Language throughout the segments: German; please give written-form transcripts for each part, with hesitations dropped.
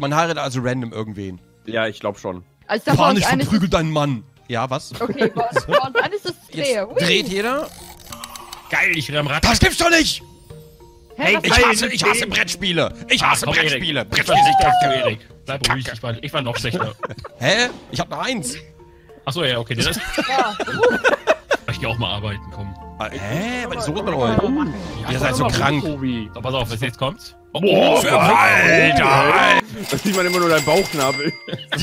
Man heiratet also random irgendwen. Ja, ich glaube schon. Also da Fahr nicht, verprügel deinen Mann. Ja, was? Okay, bei uns ist es Jetzt dreht jeder. Geil, ich renn am Rad. Das gibt's doch nicht! Hä, Ich hasse Brettspiele. Ich hasse komm, Brettspiele. Erik. Brettspiele sind kacke. Erik. Bleib ruhig, ich war noch schlechter. Hä? Ich hab noch eins. Achso, ja, okay. Das Ja. ich geh auch mal arbeiten, komm. Hä? Was ist los mit euch? Ihr seid so krank. So, pass auf, was jetzt kommt. Oh, für Alter! Da sieht man immer nur deinen Bauchnabel.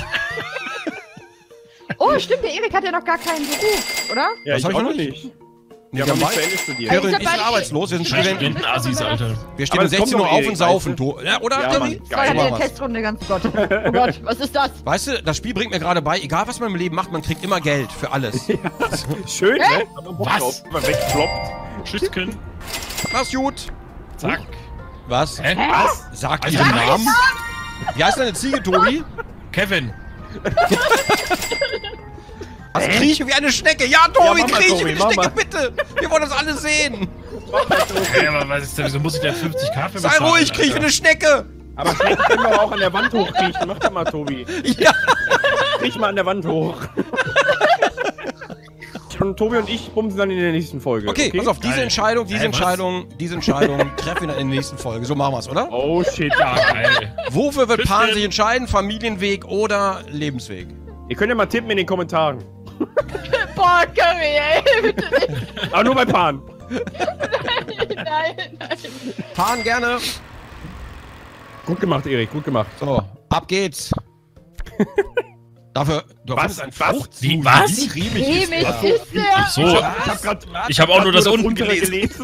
Oh, stimmt, der Erik hat ja noch gar keinen Beruf, oder? Ja, Das hab ich auch noch nicht. Wir haben nicht zu Ende studiert. Curry und Ich ich hab sind beide- arbeitslos, wir sind Studenten. Studentenassis, Alter. Wir stehen Aber um es 16 kommt Uhr noch auf Erik, und saufen. weißt du? Ja, oder, Ja, Curry? Mann. Das war ja Mach eine was. Testrunde, ganz Gott. Oh Gott, was ist das? Weißt du, das Spiel bringt mir gerade bei, egal was man im Leben macht, man kriegt immer Geld für alles. Schön, ne? Was? Mal wegfloppt. Tschüsschen. Mach's gut. Zack. Was? Hä? Was? Sag Also, ihren Namen. Wie heißt deine Ziege, Tobi? Kevin. Also krieche wie eine Schnecke. Ja, Tobi, Ja, mach mal, krieche Tobi, wie eine mach Schnecke, mal. bitte. Wir wollen das alle sehen. Hä, aber was ist denn, wieso muss ich denn 50k für Sei bezahlen, ruhig, krieche wie Alter? eine Schnecke. Aber Schnecken können wir auch an der Wand hochkriechen. Mach doch mal, Tobi. Ja. Kriech mal an der Wand hoch. Und Tobi und ich bumsen dann in der nächsten Folge. Okay, pass auf, diese Geil. Entscheidung Was? treffen wir dann in der nächsten Folge. So machen wir's, oder? Oh shit. Ja, geil. Wofür wird Pan Tschüss. sich entscheiden? Familienweg oder Lebensweg? Ihr könnt ja mal tippen in den Kommentaren. Boah, Curry, ey, bitte nicht. Aber nur bei Pan. Nein, nein. Pan gerne. Gut gemacht, Erik, gut gemacht. So, ab geht's. Dafür, du Was? findest ein Was? Fruchtsud. Was? Wie cremig Chemisch ist das? ist der. Ach so. Ich habe auch nur das unten gelesen.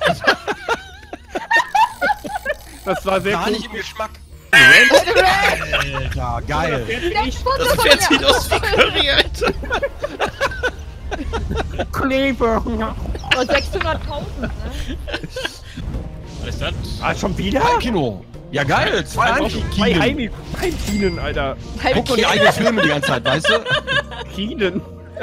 Das war sehr Gar cool. nicht im Geschmack. Alter, geil. Das Pferd sieht aus wie Curry, Alter. Kleber. Oh, 600.000, ne? Was ist das? Ah, schon wieder? Kino. Ja, geil. Zwei Zwei Heimkinen. Heimkinen, Alter. Guck doch die eigenen Filme die ganze Zeit, weißt du? Kinen.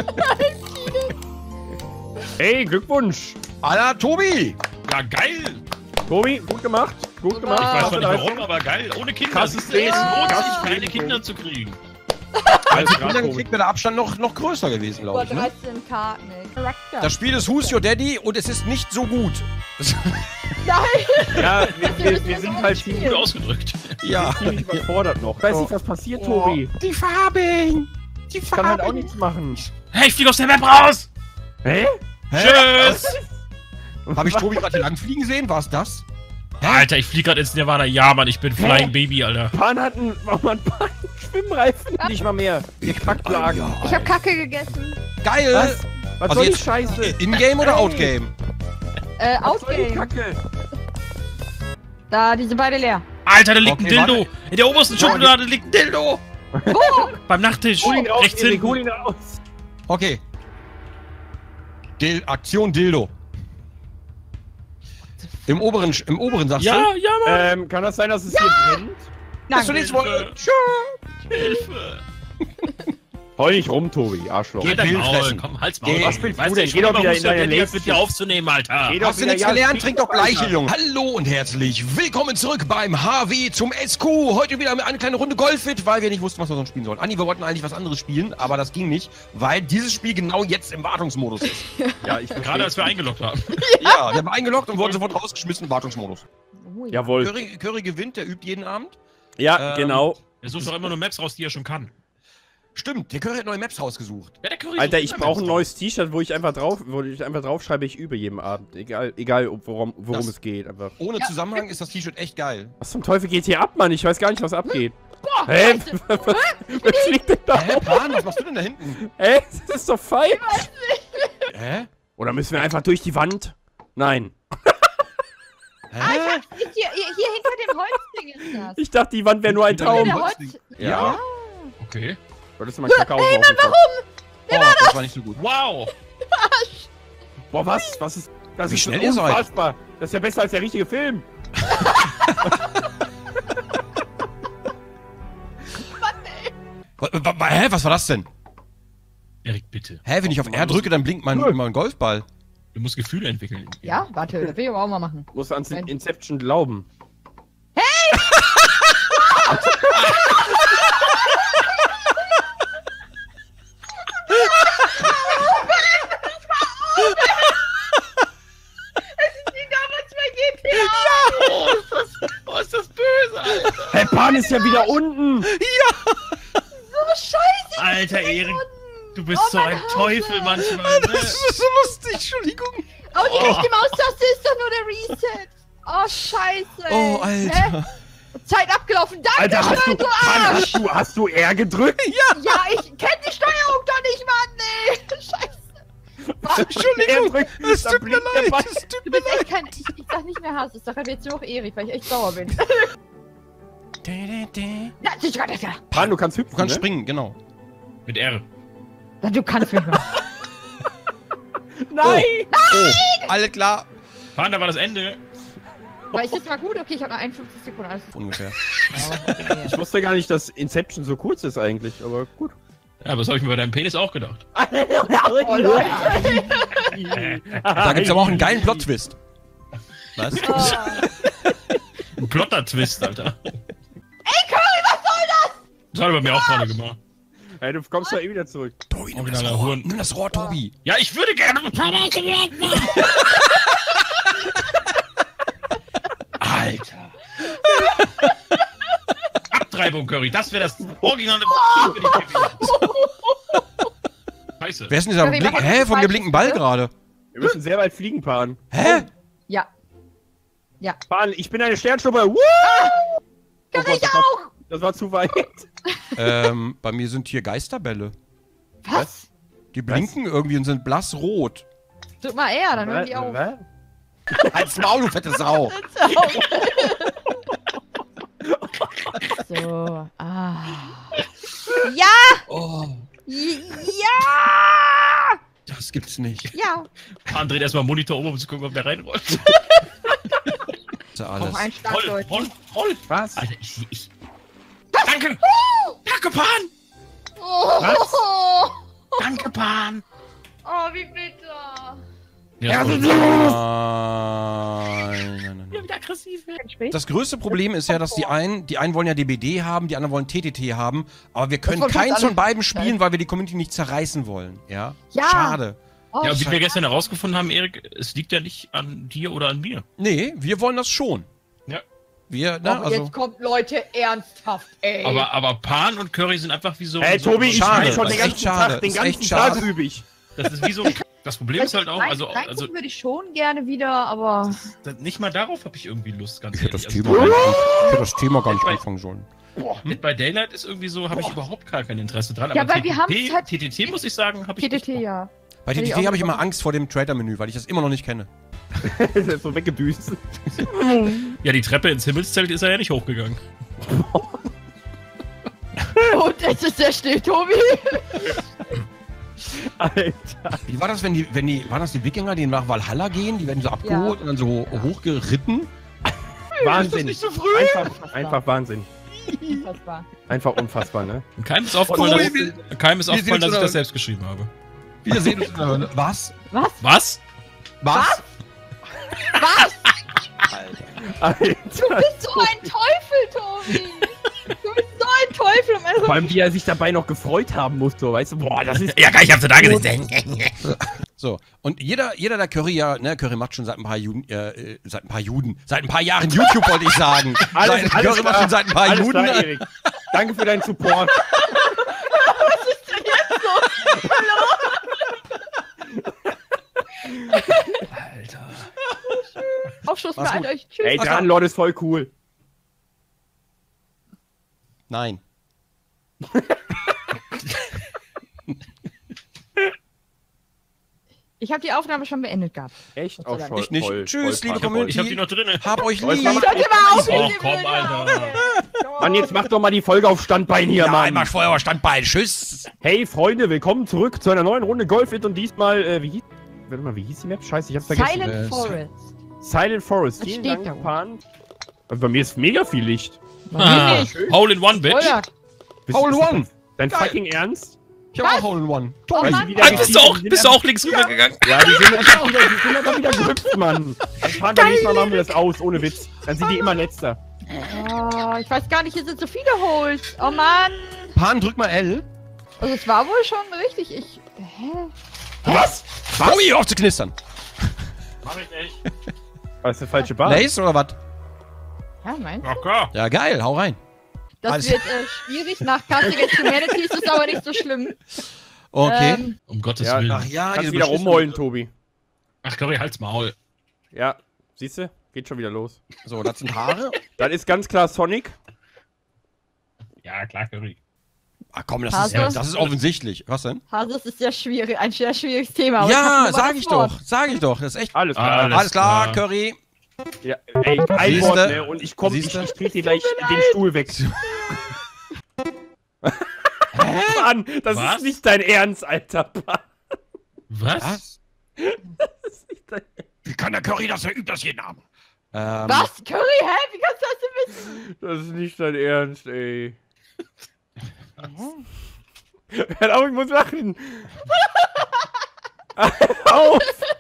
Hey, Glückwunsch. Alter, Tobi. Ja, geil. Tobi, gut gemacht. Gut gemacht. Ich weiß Klasse zwar nicht Leistung. warum, aber geil. Ohne Kinder. Krasses Es Leben. lohnt Krasses sich, keine Leben, Kinder Tobi. zu kriegen. Alles Und klar, dann Tobi. kriegt mir der Abstand noch größer gewesen, glaube Über ich. Ne? 13 Karten, ey. Charakter. Das Spiel ist Who's Your Daddy und es ist nicht so gut. Nein! Ja, wir sind halt Gut ausgedrückt. Ja. ziemlich überfordert noch. Ich weiß nicht, was passiert, Tobi. Die Farben. Die Ich kann halt auch nichts machen. Hey, ich flieg aus der Map raus. Hä? Tschüss. Habe ich Tobi gerade hier lang fliegen sehen? War es das? Alter, ich flieg gerade ins Nirvana. Ja, Mann, ich bin Flying Baby, Alter. Pan hat einen, warum hat Pan einen Schwimmreifen? Nicht mal mehr. Ihr Kackplagen. Ich hab Kacke gegessen. Geil. Was? Was Also soll die jetzt Scheiße? In-game oder Outgame? Was soll die Outgame. Kacke? Da, die sind beide leer. Alter, da liegt Okay, ein Dildo. In der obersten Schublade liegt ein Dildo. Beim Nachttisch. Hol ihn raus, Rechts Erik, hinten. hol ihn raus. Okay. Aktion Dildo. Im oberen sagst Ja, du? ja, Mann. Kann das sein, dass es hier brennt? Dass du nichts Hilfe. Hilfe. Heul nicht rum, Tobi, Arschloch. Geh dein Pill Maul, fressen. komm, halt's Geh. Maul. Was willst du Weißt denn? ich Geh doch will wieder mal in deine Muster, Lazy- mit dir aufzunehmen, Alter. Geh doch Hast du wieder, nichts ja, gelernt? Trink doch Bleiche, Alter. Junge. Hallo und herzlich willkommen zurück beim HW zum SQ. Heute wieder mit einer kleinen Runde Golfit, weil wir nicht wussten, was wir sonst spielen sollen. Anni, wir wollten eigentlich was anderes spielen, aber das ging nicht, weil dieses Spiel genau jetzt im Wartungsmodus ist. Ja, ich Gerade als wir eingeloggt haben. Ja, wir haben eingeloggt und wurden sofort rausgeschmissen im Wartungsmodus. Oh, ja. Jawohl. Curry gewinnt, der übt jeden Abend. Ja, genau. Er sucht doch immer nur Maps raus, die er schon kann. Stimmt, der Curry hat neue Maps rausgesucht. Ja, der Curry Alter, sucht ich immer brauche ein Maps neues T-Shirt, wo ich einfach drauf schreibe, ich übe jeden Abend. Egal worum Das- es geht. Einfach. Ohne Zusammenhang ist das T-Shirt echt geil. Was zum Teufel geht hier ab, Mann? Ich weiß gar nicht, was abgeht. Hä? Was liegt denn da? Hä, Pan, was machst du denn da hinten? Hä? Das ist doch falsch. Hä? Oder müssen wir einfach durch die Wand? Nein. Hä? Hier hinter dem Holzding ist das. Ich dachte, die Wand wäre nur ein Traum. Der Holz. Ja. Okay. Solltest du mal Kakao hey, Oh, das war nicht so gut. Wow. Boah, was? Was ist. Das Wie ist schnell ihr seid. unfassbar. Das ist ja besser als der richtige Film. Hä, was war das denn? Erik, bitte. Hä, wenn ich auf R drücke, dann blinkt mein Golfball. Du musst Gefühle entwickeln. Ja, warte, das will ich aber auch mal machen. Muss ans Inception glauben. ist ja wieder unten. Oh, scheiße. Alter, Erik, du bist so ein Hase. Teufel manchmal, ne? Das ist so lustig, Entschuldigung. Oh, die rechte Maustaste ist doch nur der Reset. Oh, scheiße. Oh, Alter. Hä? Zeit abgelaufen. Danke, Alter, schön, du Arsch. hast du R gedrückt? Ja, ich kenne die Steuerung doch nicht, Mann. Nee. Scheiße. Entschuldigung, es tut mir leid. Es tut Du mir bist echt kein... Ich sag nicht mehr Hase, ich sag jetzt nur noch Erik, weil ich echt sauer bin. leid. Na, das ist gar nicht. Pan, du kannst hüpfen, Du kannst ne? springen, genau. Mit R. Na, du kannst mich mal. Nein! Oh, alles klar. Pan, da war das Ende. Aber ist das mal gut? Okay, ich habe noch 51 Sekunden. Alles Ungefähr. Ich wusste gar nicht, dass Inception so kurz ist eigentlich, aber gut. Ja, aber das habe ich mir bei deinem Penis auch gedacht. Oh, Leute. Da gibt's aber auch einen geilen Plot-Twist. Was? Oh. Ein Plotter-Twist, Alter. Ey, Curry, was soll das? Das hat er bei mir auch gerade gemacht. Hey, du kommst doch eh wieder zurück. Tobi, nimm das Originaler Rohr. Huren. Nimm das Rohr, Tobi. Ja, ich würde gerne. Alter. Abtreibung, Curry, das wäre das originale für die TV. Scheiße. Wer ist denn dieser Curry, Blink? mach Hä? das Von mir falsch, blinkt ein Ball bitte. gerade. Wir müssen sehr weit fliegen, Pan. Hä? Ja. Pan, ich bin eine Sternschnuppe. Woo! Kann Gott, ich auch? das war zu weit. Bei mir sind hier Geisterbälle. Was? Die blinken irgendwie und sind blassrot. Drück mal R, dann hören die auf. Was? Halt's Maul, du fette Sau. So. Ah. Ja! Oh, Ja! das gibt's nicht. Ja! Pan dreht erstmal Monitor um zu gucken, ob der reinrollt. Das ist ja alles. Noch ein Schlag, Roll, Leute. roll, roll. Was? Alter, ich. Danke! Danke, Pan! Oh, Danke, Pan! oh, wie bitter. Ja, Nein, nein, nein. wieder aggressiv werden. Das größte Problem ist ja, dass die einen wollen ja DBD haben, die anderen wollen TTT haben, aber wir können wollen keins alle- von beiden spielen, weil wir die Community nicht zerreißen wollen. Ja? Ja. Schade. Oh, Ja, und wie wir gestern herausgefunden haben, Erik, es liegt ja nicht an dir oder an mir. Nee, wir wollen das schon. Ja. Wir, ne, aber also. jetzt kommt Leute ernsthaft, ey. Aber Pan und Curry sind einfach wie so. Hey, so Tobi, ich Schade, spiele schon das den ist ganzen echt schade, Tag. Den das ist echt ganzen Tag schade. übe ich. Das ist wie so. Das Problem ist halt auch, also reingucken würde ich schon gerne wieder, aber... nicht mal darauf habe ich irgendwie Lust, ganz Ich hätte ehrlich. das Thema gar nicht anfangen sollen. Dead by Daylight ist irgendwie so, habe ich überhaupt gar kein Interesse dran. Ja, aber weil wir haben es halt- TTT muss ich sagen, habe ich TTT, nicht Bock. ja. Bei Hätte ich TTT auch habe ich immer gemacht. Angst vor dem Trader-Menü, weil ich das immer noch nicht kenne. Das ist so weggedüst. Ja, die Treppe ins Himmelszelt ist er ja nicht hochgegangen. Und jetzt ist der still, Tobi. Alter. Wie war das, waren das die Wikinger, die nach Valhalla gehen? Die werden so abgeholt und dann so hochgeritten? Wahnsinn. nicht so früh? Einfach Wahnsinn. Unfassbar. Einfach unfassbar, ne? Und keinem ist aufgefallen, dass, wir- keinem ist wir sind aufgefallen, dass so ich eine- das selbst geschrieben habe. Wir sehen uns in der Hölle. Was? Was? Was? Was? Was? Alter. Du bist so ein Teufel, Tobi. Du bist so ein Teufel. Also, Vor allem, wie er sich dabei noch gefreut haben muss, so, weißt du? Boah, das ist... Ja, ich hab's da gesehen. So, und jeder der Curry ja, ne, Curry macht schon seit ein paar Jahren YouTube, wollte ich sagen. Curry macht schon seit ein paar alles Juden. klar, Erik. Danke für deinen Support. Alter. Aufschluss Mach's beeilt gut. euch. Tschüss. Ey, Drachenlord ist voll cool. Nein. Ich habe die Aufnahme schon beendet gehabt. Echt? Gott sei Auch Dank. voll, Ich nicht. voll, Tschüss, voll liebe Party. Community. Ich hab die noch drinne. Hab euch Oh, jetzt lieb. mach mal- Hört ihr mal auf, Oh, ihr komm, Blöder. Alter. Mann, jetzt mach doch mal die Folge auf Standbein hier, Ja, Mann. einmal Feuer, Standbein. Tschüss. Hey, Freunde, willkommen zurück zu einer neuen Runde Golfit und diesmal, wie hieß die Map? Scheiße, ich hab's vergessen. Silent Äh, Forest. Silent Forest. Das Vielen steht Dank, da oben. Pan. Also bei mir ist mega viel Licht. Ah, nicht? Hole in One, Bitch. Oder? Hole in One. Dein Geil. fucking Ernst? Ich hab auch Hole in One. Oh, Weil Mann. sie wieder Ah, bist gezielt- du auch links rübergegangen? Ja, die sind einfach wieder gehüpft, Mann. Ein Pan, beim nächsten Mal machen wir das aus, ohne Witz. Dann sind die immer letzter. Oh, ich weiß gar nicht, hier sind so viele Holes. Oh Mann. Pan, drück mal L. Also es war wohl schon richtig. Hä? Was? Tobi, auf zu knistern. Mach ich nicht. Was ist der falsche Bahn? Lace oder was? Ja, meinst Ja, klar. Ja, geil, hau rein. Das wird schwierig. Nach Cards Against Humanity ist es aber nicht so schlimm. Okay. Um Gottes Ja, Willen. ach ja, Kannst wieder rumheulen, Tobi. Ach, Curry, halt's Maul. Ja, siehst du? Geht schon wieder los. So, das sind Haare. Dann ist ganz klar Sonic. Ja, klar, Curry. Ach komm, das Hase? ist offensichtlich. Was denn? Hase, das ist sehr schwierig, ein sehr schwieriges Thema. aber Ja, ich hab sag ich doch. Sag ich doch. Das ist echt. Alles klar. Alles klar, Curry. Ja, ey, ein Siehste? Wort, ne? Und ich komm, ich Siehste? trete dir gleich den Stuhl weg. Mann, das Was? ist nicht dein Ernst, Alter. Was? Das ist nicht dein Ernst. Wie kann der Curry das? Er übt das jeden Abend. Was? Curry? Hä? Wie kannst du das denn wissen? Das ist nicht dein Ernst, ey. Hör auf, ich muss lachen. Auf!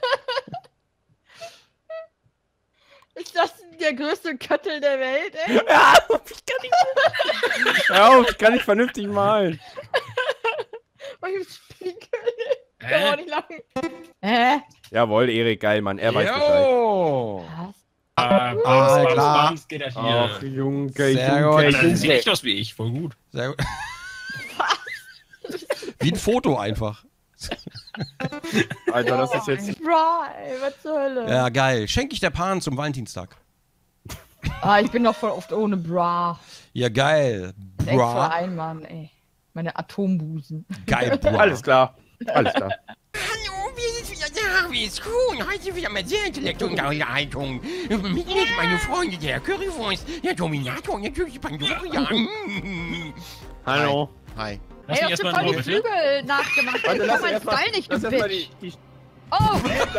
Ist das der größte Köttel der Welt, ey? Hör auf, ich kann nicht. Hör auf, ich kann nicht vernünftig malen. Oh, ich bin kann auch nicht lachen. Jawohl, Erik, geil, Mann. Er weiß Bescheid. Jo. Was? klar. Bams geht er Ach, hier. Junge, Sehr gut. Alter, das sieht Junge. echt aus wie ich. Voll gut. Sehr gut. Wie ein Foto einfach. Alter, das ist jetzt... Bra, ey, was zur Hölle? Ja, geil. Schenke ich der Pan zum Valentinstag. Ah, ich bin doch voll oft ohne Bra. Ja, geil. Extra Bra. ein, Mann, ey. Meine Atombusen. Geil, Bra. Alles klar. Alles klar. Hallo, wir sind wieder da, wie ist cool. Heute wieder mit sehr Intellekt und Unterhaltung. Mit meine Freunde, der Currywurst, der Dominator und natürlich Pandora. Hallo. Hi. Lass Ey, mich hast du erstmal voll in die Ruhe, bitte. Flügel nachgemacht. Ich komm meinen Style nicht, du Bitch. Oh,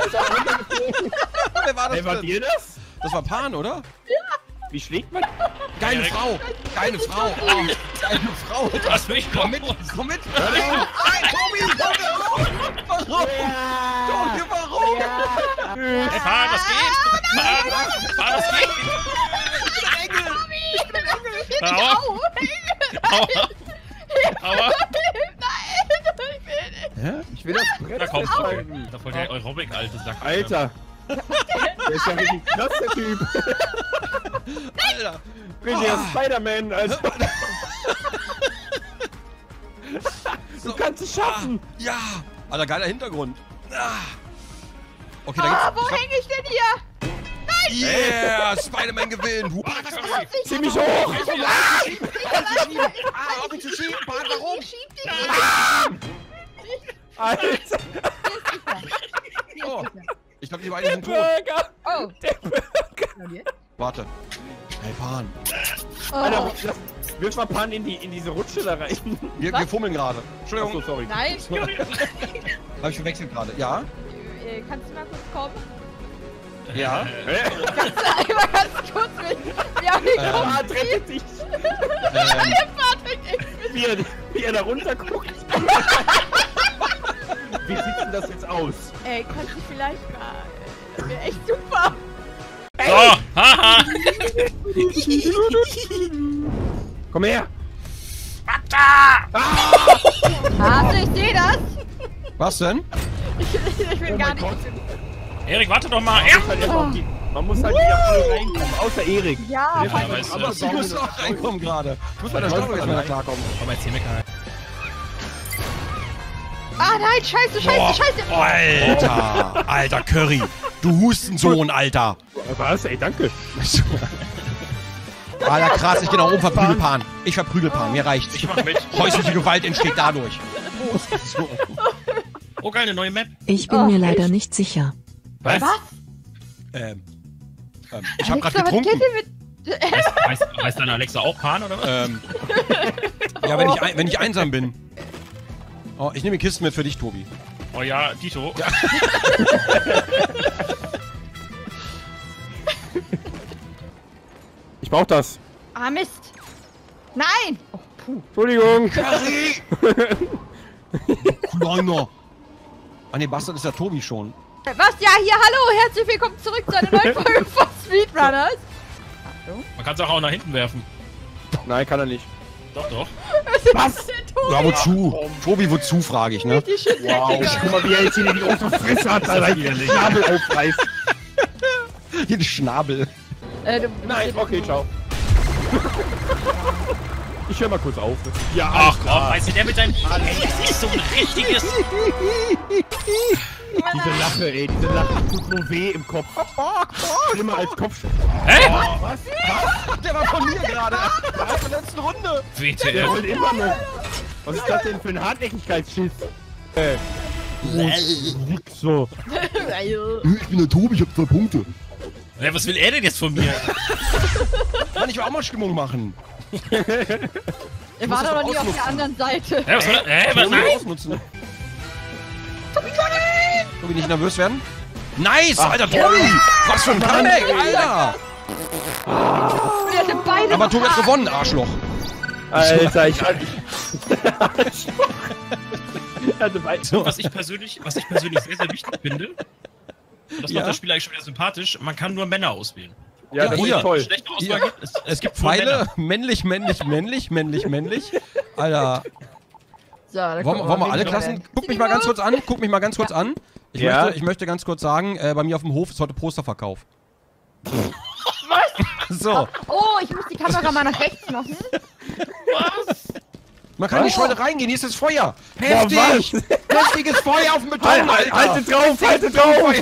Wer war das Hey, war denn? dir das? Das war Pan, oder? Wie schlägt man? Geile Erik. Frau. Geile Frau. Oh, geile Frau. Lass mich Komm mit. Komm mit. Nein, Tobi, warum? Tobi, warum? Hey, Pan, was geht? Pan, was geht? Hör auf. Aua. Aua. Ich will das Brett Da kommt festhalten. da voll der Aerobic, alte Sack. Alter. Der ist ja richtig krass, der Typ. Alter. Bin der Spider-Man, Alter. Du kannst es schaffen. Ja. Alter, geiler Hintergrund. Okay, da Ah, gibt's... wo hänge ich denn hier? Yeah, Spider-Man gewinnt. Wow. Ziemlich hoch. Auf ihn zu schieben, Pan, warum? Ich schieb dich. Alter. Oh, ich glaube, die beiden sind tot. Burger. Oh. Warte. Hey, Pan. Alter, Oh. wirf mal Pan in diese Rutsche da rein. Wir fummeln gerade. Achso, Entschuldigung. sorry. Nein. Hab ich verwechselt gerade. Ja? Kannst du mal kurz kommen? Ja. Kannst du einmal ganz kurz mit... Ja, wir kommen. Pan rettet dich. Patrick, ich Wie er da runter guckt. Wie sieht denn das jetzt aus? Ey, kannst du vielleicht mal... Das wäre echt super. So, haha. Komm her. Also, ich sehe das. Was denn? Ich bin gar nicht... Erik, warte doch mal. Man muss halt wieder voll reinkommen, außer Erik. Ja, Ja, weißt du. Aber ich muss auch reinkommen gerade. Ich muss bei der Steuerung erstmal klarkommen. Komm, erzähl mir keiner. Ah nein, scheiße. Alter. Alter, Curry. Du Hustensohn, Alter. Was? Ey, danke. Alter, krass. Ich geh nach oben, verprügel Pan. Ich verprügel Pan. Mir reicht's. Ich mach mit. Häusliche Gewalt entsteht dadurch. Oh, geil, eine neue Map. Ich bin mir leider nicht sicher. Was? Ich hab grad Alexa, was getrunken. geht denn mit... Heißt deine Alexa auch Pan, oder was? Ja, wenn ich einsam bin. Oh, ich nehme Kisten mit für dich, Tobi. Oh ja, Dito. Ja. Ich brauch das. Ah, Mist. Nein. Oh, puh. Entschuldigung. Curry! Kleiner. Ah ne, Bastard ist ja Tobi schon. Was? Ja, hier, hallo. Herzlich willkommen zurück zu einer neuen Folge von Speedrunners. Achtung. Man kann es auch nach hinten werfen. Nein, kann er nicht. Doch, doch. Was? Ja, wozu? Tobi, wozu, frage ich, ne? Die shit Wow. Guck mal, wie er jetzt hier die große Fresse hat, Alter. Die Schnabel aufreißt. Hier den Schnabel. Nein, okay, ciao. Ich höre mal kurz auf. Ja, Ach komm, weißt du, der mit seinem... Ey, das ist so ein richtiges... Diese Lache, ey, diese Lache tut so weh im Kopf. Schlimmer als Kopf. Hä? Was? Der war von mir gerade. Aus der letzten Runde. Der WTF. rollt immer noch. Was ist das denn für ein Hartnäckigkeitsschiss? So. Ich bin der Tobi, ich hab 2 Punkte. Ja, was will er denn jetzt von mir? Mann, ich will auch mal Stimmung machen. Er war doch noch nie auf der anderen Seite. Hä, was soll er? Hä, was? Tobi Nein! ausnutzen. Tobi, nicht nervös werden? Nice, Alter, Tobi! Was für ein Comeback, Alter! Und er hatte beide Aber Tobi hat gewonnen, Arschloch. Alter, ich hatte Was ich persönlich sehr, sehr wichtig finde, und das macht das Spiel eigentlich schon wieder sympathisch, man kann nur Männer auswählen. Ja, das hier. ist toll. Schlechte Hier. Auswahl gibt Es gibt nur Pfeile, männlich, männlich, männlich, männlich, männlich. Alter, So, dann wollen wir alle Klassen? Guck mich mal ganz kurz an, Ja. Ich möchte ganz kurz sagen, bei mir auf dem Hof ist heute Posterverkauf. Was? So, Oh, ich muss die Kamera mal nach rechts machen. man kann in die Scheune reingehen, hier ist das Feuer. Heftig! was? Heftiges Feuer auf dem Beton, Alter! Haltet drauf, haltet drauf!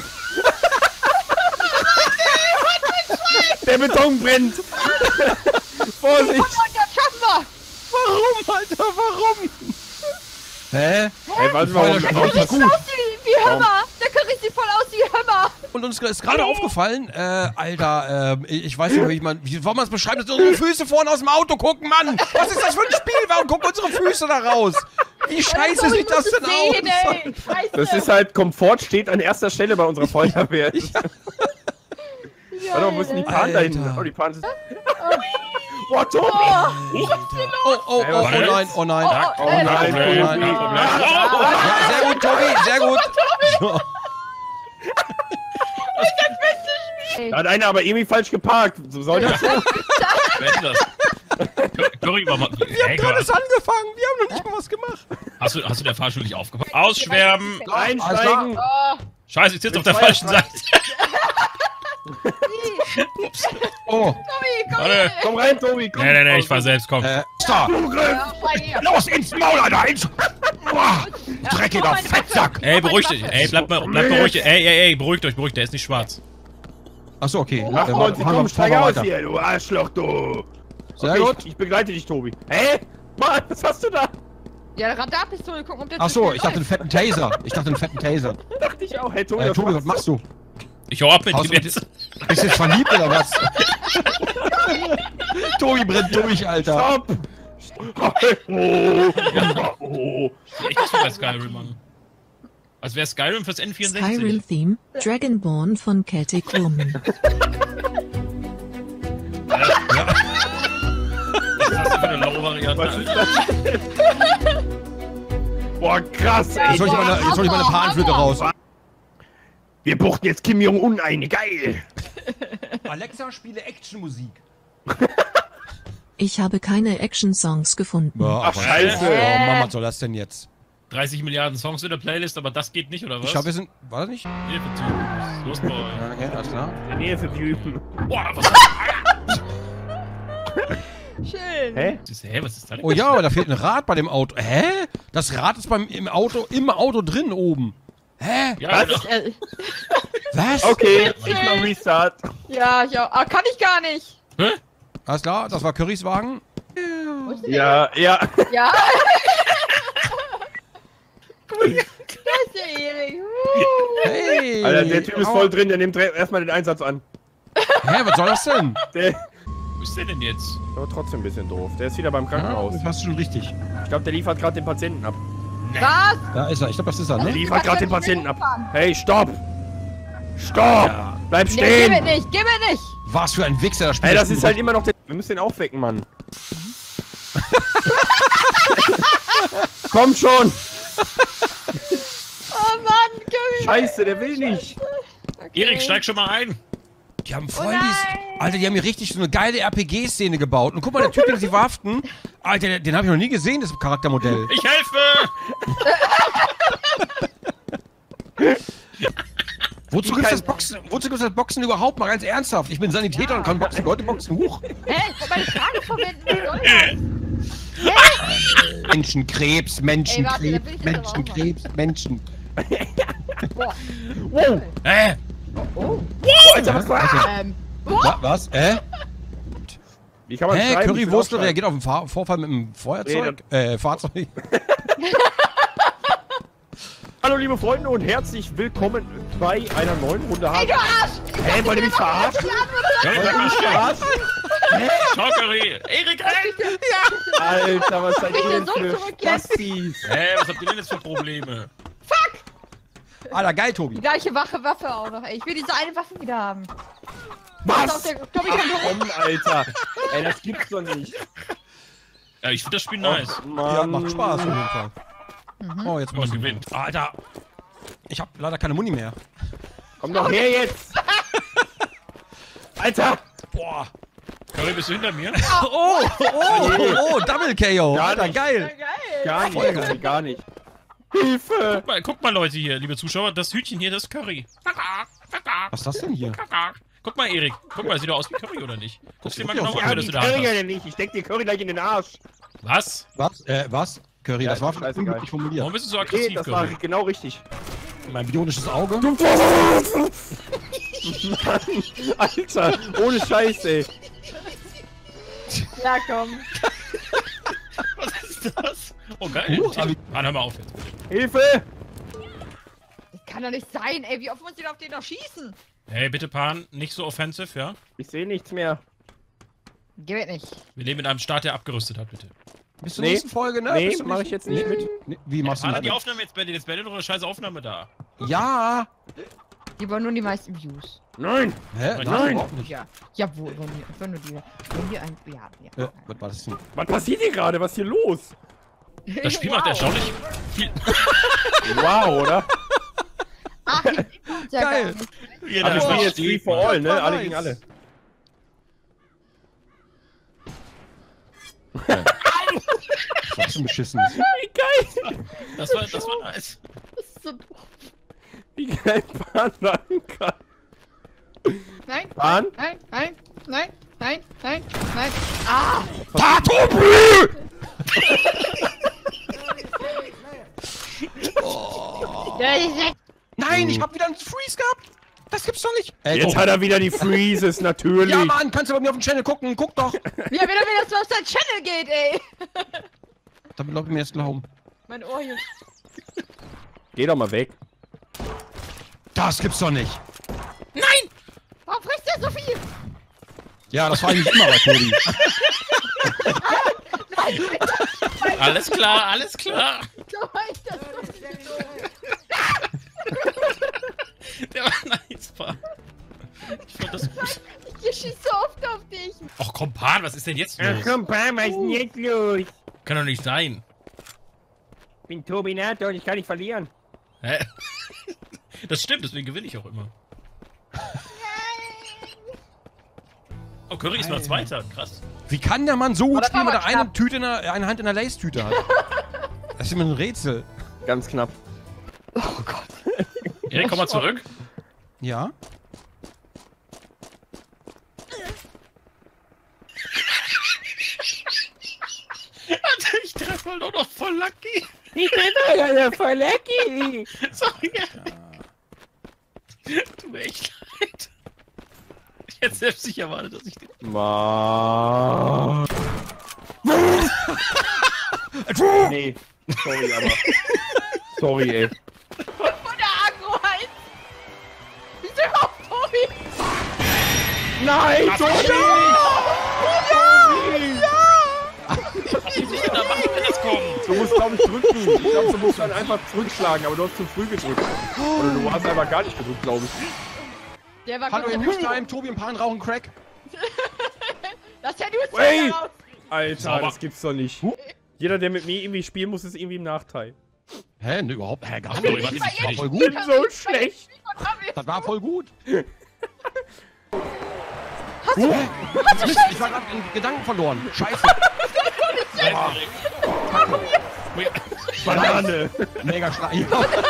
Der Beton brennt! Vorsicht! Und das schaffen wir. Warum, Alter, warum? Hä? Ey, warte mal, Feuer warum- sieht gut. Aus wie Hämmer. Der Curry sieht voll aus wie Hämmer. Und uns ist gerade aufgefallen, Alter, ich weiß nicht, wie wollen wir es beschreiben, dass unsere Füße vorne aus dem Auto gucken, Mann! Was ist das für ein Spiel? Warum gucken unsere Füße da raus? Wie scheiße Alter, sieht das ich denn muss es sehen, aus? ey. Scheiße. Das ist halt, Komfort steht an erster Stelle bei unserer Feuerwehr. Warte mal, wo ist denn die Pan da hinten? Alter. Oh, die Pan ist... Boah, Tobi! Oh nein, oh nein. Oh nein, Problem, Tobi. kein Problem. Ja, sehr gut, Tobi, sehr gut. So. Da hat einer aber irgendwie falsch geparkt. So soll das sein? Wer ist das? Curry war mal... Wir haben gerade erst angefangen, wir haben noch nicht mal was gemacht. Hast du der Fahrschule nicht aufgepasst? Ausschwärmen! Einsteigen! Scheiße, ich sitze auf der falschen Seite. Oh, Tobi, komm Warte. her. Komm rein, Tobi, komm! Nee, ich fahr selbst, komm. Star. Ja, bei dir. Los, ins Maul, Alter, ins... Boah, dreckiger Fettsack. Ey, beruhig dich. Ey, bleib beruhigt. Ey, beruhigt euch, der ist nicht schwarz. Achso, okay. 98, komm, steig aus hier, du Arschloch, du! Sehr Okay, gut. Ich begleite dich, Tobi. Hä? Mann, was hast du da? Ja, Radarpistole, gucken, ob der Achso, ich dachte einen fetten Taser. Dachte ich auch. Hey, Tobi, Tobi, was machst du? Ich hau ab mit Haust ihm du mit- jetzt. Bist du jetzt verliebt oder was? Tobi brennt durch, Alter. Stopp! Oh. Ich muss bei Skyrim, Mann. Als wäre Skyrim fürs N64. Skyrim Theme, Dragonborn von Celtic Woman. Was ist das denn für eine Low-Variante? Was ist das denn? Boah, krass, ey. Jetzt hol ich meine Panflöte raus. Wir buchten jetzt Kim Jong-un ein, geil! Alexa, spiele Actionmusik. Ich habe keine Action-Songs gefunden. Ach, scheiße. Oh, Mann, was soll das denn jetzt? 30 Milliarden Songs in der Playlist, aber das geht nicht, oder was? Ich glaube, wir sind... War das nicht? Hilfe zu. Los, Boy. Ja, okay, alles klar. In der Nähe für Typen. Boah, was Schön. Hä? was ist da denn? Oh ja, aber da fehlt ein Rad bei dem Auto. Hä? Das Rad ist im Auto drin oben. Hä? Ja, Was? genau. Was? Okay, ich mach Restart. Ja, ich auch. Ah, kann ich gar nicht. Hä? Alles klar, das war Currys Wagen. Ja. Ja. Da ist der Erik. Hey. Alter, der Typ ist Aua. voll drin, der nimmt erstmal den Einsatz an. Hä, was soll das denn? Der Wo ist der denn jetzt? aber trotzdem ein bisschen doof. Der ist wieder beim Krankenhaus. das hast du schon richtig. Ich glaube, der liefert gerade den Patienten ab. Was? Da ist er. Ich glaube, das ist er, Der ne? liefert gerade den Patienten ab. Hey, stopp! Stopp! Ja. Bleib Nee, gib stehen! mir nicht, gib mir nicht. Was für ein Wichser, das Spiel. Ey, das ist halt immer noch der... Wir müssen den aufwecken, Mann. Komm schon! Oh Mann, Curry. Scheiße, der will nicht. Erik, steig schon mal ein. Die haben voll Oh nein. Alter, die haben hier richtig so eine geile RPG-Szene gebaut. Und guck mal, der Typ, den sie verhaften. Alter, den habe ich noch nie gesehen, das Charaktermodell. Ich helfe! Wozu gibt's das Boxen überhaupt mal ganz ernsthaft? Ich bin Sanitäter und kann boxen. Leute boxen hoch. Hä? Ich wollte meine Frage verwenden. Was soll das? Menschenkrebs, Ey, warte, da Menschenkrebs, will ich jetzt aber auch Menschenkrebs, Menschen. Boah. Wow. Oh. Alter, was war? Was? Wie kann man Hä? schreiben? Currywurst reagiert auf den Vorfall mit dem Feuerzeug? Fahrzeug? Hallo liebe Freunde und herzlich willkommen bei einer neuen Runde. Ey, du Arsch! Hä, wollt ihr mich verarschen? Curry, sag mal Verarschen? Schau, Curry. Erik, hey! Alter, was seid ihr denn so für zurück jetzt. Spastis? Hä, was habt ihr denn jetzt für Probleme? Alter, geil, Die Tobi. gleiche Waffe auch noch, ey. Ich will diese eine Waffe wieder haben. Was? Tobi kann Ach komm, Alter. Ey, das gibt's doch nicht. Ja, ich finde das Spiel nice. Mann. Ja, macht Spaß auf jeden Fall. Oh, jetzt Wenn man muss ich. gewinnt. Alter. Ich hab leider keine Muni mehr. Komm doch her jetzt. Alter. Boah. Curry, bist du hinter mir? Oh, Double KO. Gar Alter, nicht. geil. Gar nicht, gar nicht. Hilfe. Guck mal, Leute hier, liebe Zuschauer, das Hütchen hier, das ist Curry. Was ist das denn hier? Guck mal, Erik. Guck mal, sieht doch aus wie Curry, oder nicht? Guck dir mal genau wirklich an, Ja, wer das die in der Hand Curry hat. ja nicht. Ich steck die Curry gleich in den Arsch. Was? Was? Curry, Ja, das war scheißegal. unglücklich formuliert. Warum bist du so Nee, aggressiv, das war Curry? genau richtig. Mein bionisches Auge? Mann, Alter, ohne Scheiß, ey. Ja, komm. Was ist das? Oh, geil. Mann, hör mal auf jetzt, bitte. Hilfe! Das kann doch nicht sein, ey. Wie oft muss ich denn auf den noch schießen? Hey, bitte, Pan, nicht so offensive, ja? Ich sehe nichts mehr. Geht nicht. Wir leben in einem Staat, der abgerüstet hat, bitte. Bis zur nächsten Folge, ne? Nee, Bist du mach nicht- ich jetzt nicht mit. Nee, wie machst du Pan das? hat die Aufnahme jetzt beendet. Jetzt beendet doch eine scheiß Aufnahme da. Ja! Die wollen nur die meisten Views. Nein! Hä? Nein. Überhaupt nicht. Ja. Ja, wo? Wollen nur die. Wollen die ein. Ja. Was war das denn? Was passiert hier gerade? Was ist hier los? Das Spiel macht erstaunlich viel. Wow, oder? Ach, ja, Geil. Jeder Aber wir spielen jetzt versteht, Free for Mann. All, ne? war Alle nice. gegen alle. Was ist denn beschissenes? Wie geil! Das war nice. Das ist so doof. Wie geil Bahn sein kann. Nein. Bahn? Nein. Ah! Ja, ich sag. Nein, ich hab wieder einen Freeze gehabt! Das gibt's doch nicht! Jetzt hat er wieder die Freezes, natürlich. Ja, Mann, kannst du bei mir auf dem Channel gucken? Guck doch! Ja, wie das auf sein Channel geht, ey. Damit Leute mir jetzt glauben. Mein Ohr hier. Geh doch mal weg. Das gibt's doch nicht! Warum frisst der so viel? Ja, das war eigentlich immer bei Tobi. Alles klar, alles klar. So war ich das. Der war nice, Pan. Ich fand das gut. Ich schieße so oft auf dich. Och komm, Pan, was ist denn jetzt los? komm, Bahn, was ist denn jetzt los? Kann doch nicht sein. Ich bin Turbinator und ich kann nicht verlieren. Hä? Das stimmt, deswegen gewinne ich auch immer. Oh, Curry ist mal Zweiter, krass. Wie kann der Mann so gut das spielen, war wenn er aber eine Tüte eine Hand in der Lace-Tüte hat? Das ist immer ein Rätsel. Ganz knapp. Erik, komm mal zurück. Ja? Alter, ich treffe halt auch noch voll lucky. Ich bin ja voll lucky. Sorry. Tut mir echt leid. Ich hätte selbst nicht erwartet, dass ich den... Mann. Nee, sorry, aber. Sorry, ey. Von der Agro heißt. Wieso überhaupt Tobi? Nein, Tobi! Was muss ich denn da machen, wenn das kommt? Du musst, glaube ich, drücken. Ich glaube, du musst dann einfach zurückschlagen, aber du hast zu früh gedrückt. Oder du hast einfach gar nicht gedrückt, glaube ich. Der war Hallo, kurz in davor. Newstime, Tobi und Pan rauchen Crack. Lass ja nur Hey! raus. Alter, Sauber. das gibt's doch nicht. Jeder, der mit mir irgendwie spielen muss, ist irgendwie im Nachteil. Hä, ne, überhaupt? Hä, gar Sorry, nicht. warte, Das war ich voll Ich gut. bin so schlecht. Das war voll gut. Hast du Mist, ich war gerade in Gedanken verloren. Scheiße. Banane. Mega Schrei.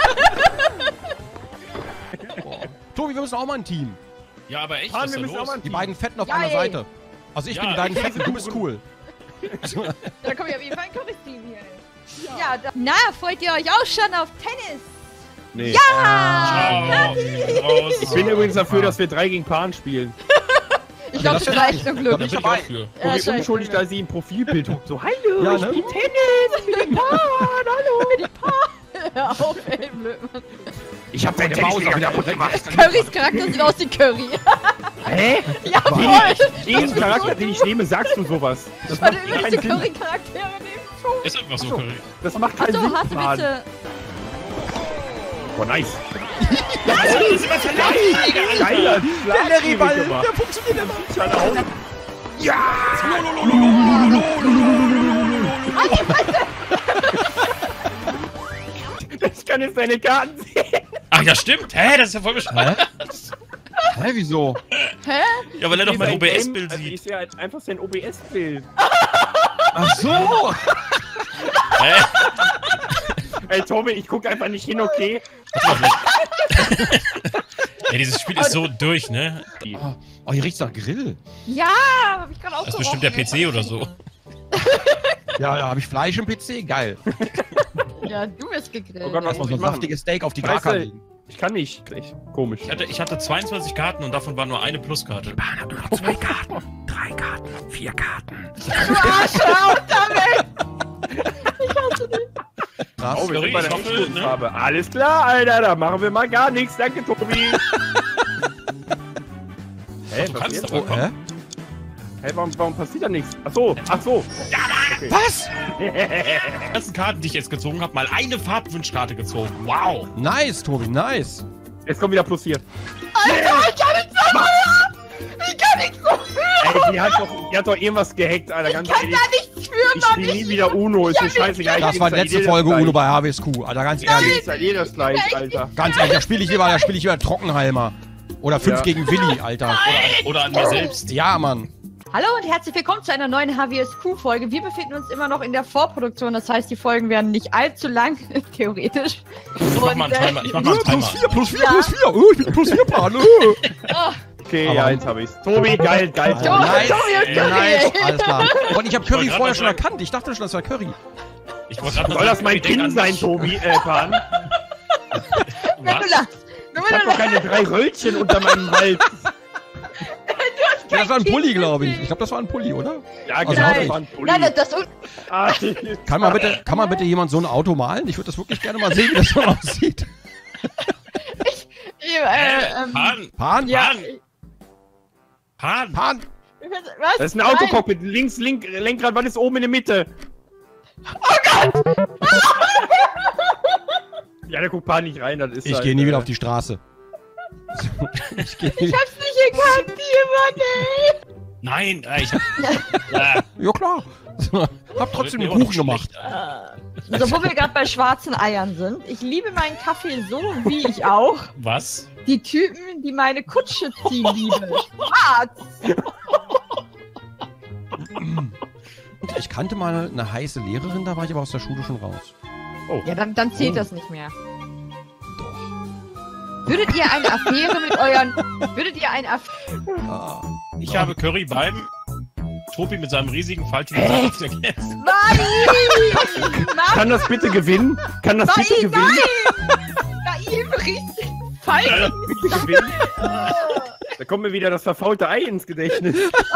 Tobi, wir müssen auch mal ein Team. Ja, aber echt, Mann, was ist wir da müssen auch los? mal ein Die Team. beiden Fetten auf Geil. einer Seite. Also ich Ja, bin die beiden ich Fetten, du bist cool. Da kommt ja auf jeden Fall ein Chorus-Team hier, ey. Ja, na, freut ihr euch auch schon auf Tennis? Nee. Ja! Ciao. Ich bin übrigens dafür, dass wir 3 gegen Pan spielen. Ich glaube, du reicht zum Glück. Da bin ich auch für. Ja, Und wie unschuldig, da sie im Profilbild hockt. So, hallo, Ja, ich ne? spiele Tennis mit dem Pan, hallo. Hör auf, ey, Blödmann. Ich hab deine Maus wieder kaputt gemacht. Currys Charakter sieht aus wie Curry. Hä? Ja, voll. Jeden Charakter, den ich nehme, sagst du sowas. Das Weil macht du übelste keinen Sinn. Curry-Charaktere nehmen schon. Ist einfach so, Curry. Das macht keinen So, Sinn. hast du Pan. bitte. Boah, nice. Geil. Geiler Larry-Ball, gemacht. der funktioniert immer. Ich kann jetzt deine Karten sehen. Ach ja, stimmt. Hä, das ist ja voll bescheuert. Hä, wieso? Hä? Ja, weil er doch mein Sein OBS-Bild also sieht. ich sehe halt einfach sein OBS-Bild. Ach so! Hä? Ey, Tobi, ich guck einfach nicht hin, okay? Ja, dieses Spiel ist so durch, ne? Oh, hier riecht's nach Grill. Ja, hab ich gerade auch Das ist bestimmt der PC oder so. Ja, da habe ich Fleisch im PC. Geil. Ja, du bist gegrillt. Oh Gott, was Lass mal so ein machen? saftiges Steak auf die Weißt Grakarte du, legen. ich kann nicht. Echt komisch. Ich hatte 22 Karten und davon war nur eine Pluskarte. Bahn hat nur noch 2 Karten, 3 Karten, 4 Karten. Du Arschloch, damit! Krass. Oh, wir Curry, sind bei der ich hoffe, Endstufe-Farbe. Alles klar, Alter, da machen wir mal gar nichts. Danke, Tobi. Hä, Du was kannst jetzt? aber Oh, kommen. hä? Hä, warum passiert da nichts? Ach so. Was? Die ganzen Karten, die ich jetzt gezogen habe, mal eine Farbwunschkarte gezogen. Wow. Nice, Tobi, nice. Jetzt kommt wieder plus 4. Alter, ich kann nicht so hören! Ich kann nicht so hören! Ey, die hat doch irgendwas gehackt, Alter. Ganz Ich kann ehrlich. da nichts führen, Ich Mann! spiele nie wieder Uno. Ist mir scheißegal. Das war letzte Folge Uno bei HWSQ. Alter, ganz ehrlich. Installier das gleich, Alter. Ganz ehrlich, da spiele ich lieber Trockenhalmer. Oder 5 Ja. gegen Willi, Alter. Oder an mir selbst. Ja, Mann. Hallo und herzlich willkommen zu einer neuen HWSQ-Folge. Wir befinden uns immer noch in der Vorproduktion, das heißt, die Folgen werden nicht allzu lang, theoretisch. Ich mach mal einen Timer. Ich mach mal einen Timer. plus 4, Ja. plus 4. Oh, ich bin plus 4 Pan. Oh, Okay, Aber- ja, jetzt hab ich's. Tobi, geil, geil. Tobi, Nice. Tobi und Curry, Nice, ey. alles klar. Und ich habe Curry grad vorher mal schon sagen. erkannt. Ich dachte schon, das war Curry. Ich wollte gerade Soll das mein Kind Kind sein, Tobi, Pan? Wenn du Was? lachst. Wenn Ich hab du doch keine 3 Röllchen unter meinem Hals. Ja, das war ein Pulli, glaube ich. Ich glaube, das war ein Pulli, oder? Ja, Also genau, hab das ich. war ein Pulli. Nein, das Ah, Kann man bitte jemand so ein Auto malen? Ich würde das wirklich gerne mal sehen, wie das so aussieht. Pan. Pan? ja. Pan. Pan? Was? Das ist ein Autocockpit. Links, Lenkrad, was ist oben in der Mitte? Ja, der guckt Pan nicht rein, das ist Ich halt, gehe nie wieder auf die Straße. Ich gehe nie. Ich hab's nicht erkannt, Mann, ey. Nein, ich hab... Ja, klar. Hab trotzdem einen Kuchen gemacht. So, wo wir gerade bei schwarzen Eiern sind. Ich liebe meinen Kaffee so, wie ich auch Was? die Typen, die meine Kutsche ziehen, liebe. Schwarz! Ich kannte mal eine heiße Lehrerin, da war ich aber aus der Schule schon raus. Ja, dann zählt das nicht mehr. Würdet ihr eine Affäre mit euren... Würdet ihr eine Affäre... Ah. Ich habe Curry beim Tobi mit seinem riesigen faltigen Satz vergessen. Mann! Kann das bitte gewinnen? Kann das bitte Nein, gewinnen? Naiv, richtig falsch. Bitte gewinnen? Da kommt mir wieder das verfaulte Ei ins Gedächtnis.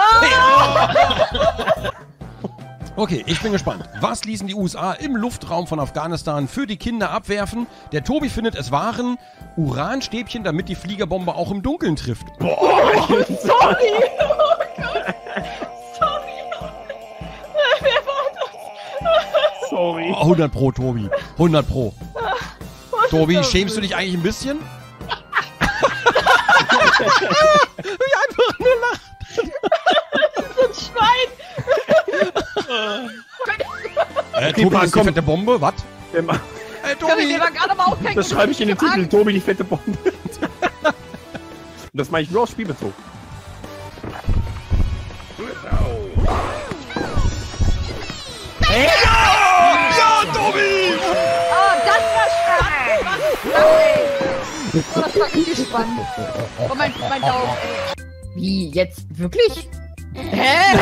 Okay, ich bin gespannt. Was ließen die USA im Luftraum von Afghanistan für die Kinder abwerfen? Der Tobi findet, es waren Uranstäbchen, damit die Fliegerbombe auch im Dunkeln trifft. Sorry! Sorry. 100 Pro, Tobi. 100 Pro. Tobi, schämst du dich eigentlich ein bisschen? Wie einfach nur lacht. Schwein! Tobi, Pan, ist die komm. fette Bombe? Was? Curry, wir waren gerade mal aufhängen. Das schreibe ich in den Titel. Tobi, die fette Bombe. Und das mache ich nur auf Spielbezug. Ja, Tobi! Oh, das war spannend! Oh, das war gespannt. Oh, mein Daumen, ey. Wie, jetzt? Wirklich? Hä?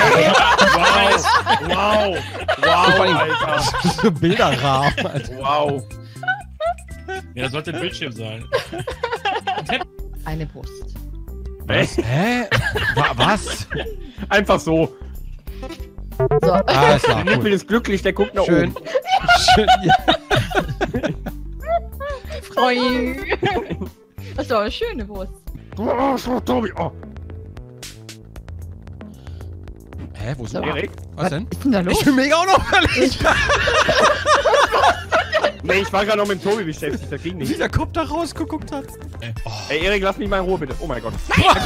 Wow, Alter. So Bilderrahmen. Alter. Wow. Ja, das sollte ein Bildschirm sein. Eine Brust. Hä? Was? Einfach so. So. Ah, ist klar. Der Nippel Cool. ist glücklich, der guckt nach Schön. oben. Schön. Ja. Freu. Das war eine schöne Brust. Oh, so, Tobi. Oh. Hä, wo ist So. der? Erik? Was denn? Was ist denn da los? Ich bin mega unauffällig. Nee, ich war gerade noch mit dem Tobi beschäftigt, das ging Wie nicht. der Kopf da rausgeguckt hat. Ey, Erik, lass mich mal in Ruhe, bitte. Oh mein Gott.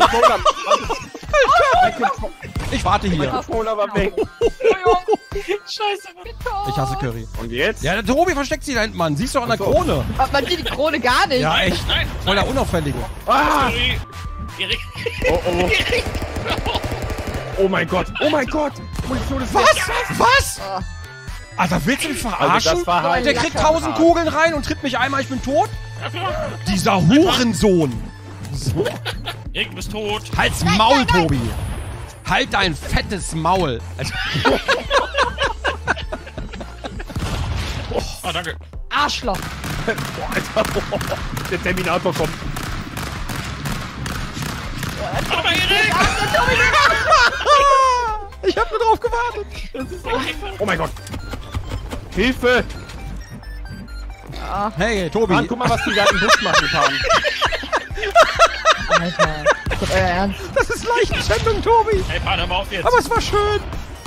Ich warte hier. Der Controller war weg. Scheiße, Mann. Ich hasse Curry. Und jetzt? Ja, der Tobi versteckt sich da hinten, Mann. Siehst du an der Ach so. Krone. Man sieht die Krone gar nicht. Ja, echt. Nein, Voll der Unauffällige. Ah! sorry. Erik. Oh, oh. Oh mein Gott. Oh mein Gott. Munition ist weg. Was? Alter, willst du mich verarschen? Also das war halt der kriegt 1000 Kugeln rein und tritt mich einmal, ich bin tot? Dieser Hurensohn. Erik, du bist tot. Halt's Maul, Tobi. Halt dein fettes Maul. Also, Ah, danke. Arschloch. Der Terminator kommt. Aber Erik! ich hab nur drauf gewartet. Oh mein Gott. Hilfe. Hey, Tobi. Mann, guck mal, was die da im Bus machen, Pan. Alter. Ist das euer Ernst? Das ist Leichenschändung, Tobi. Ey, Pan, hör mal auf jetzt. Aber es war schön.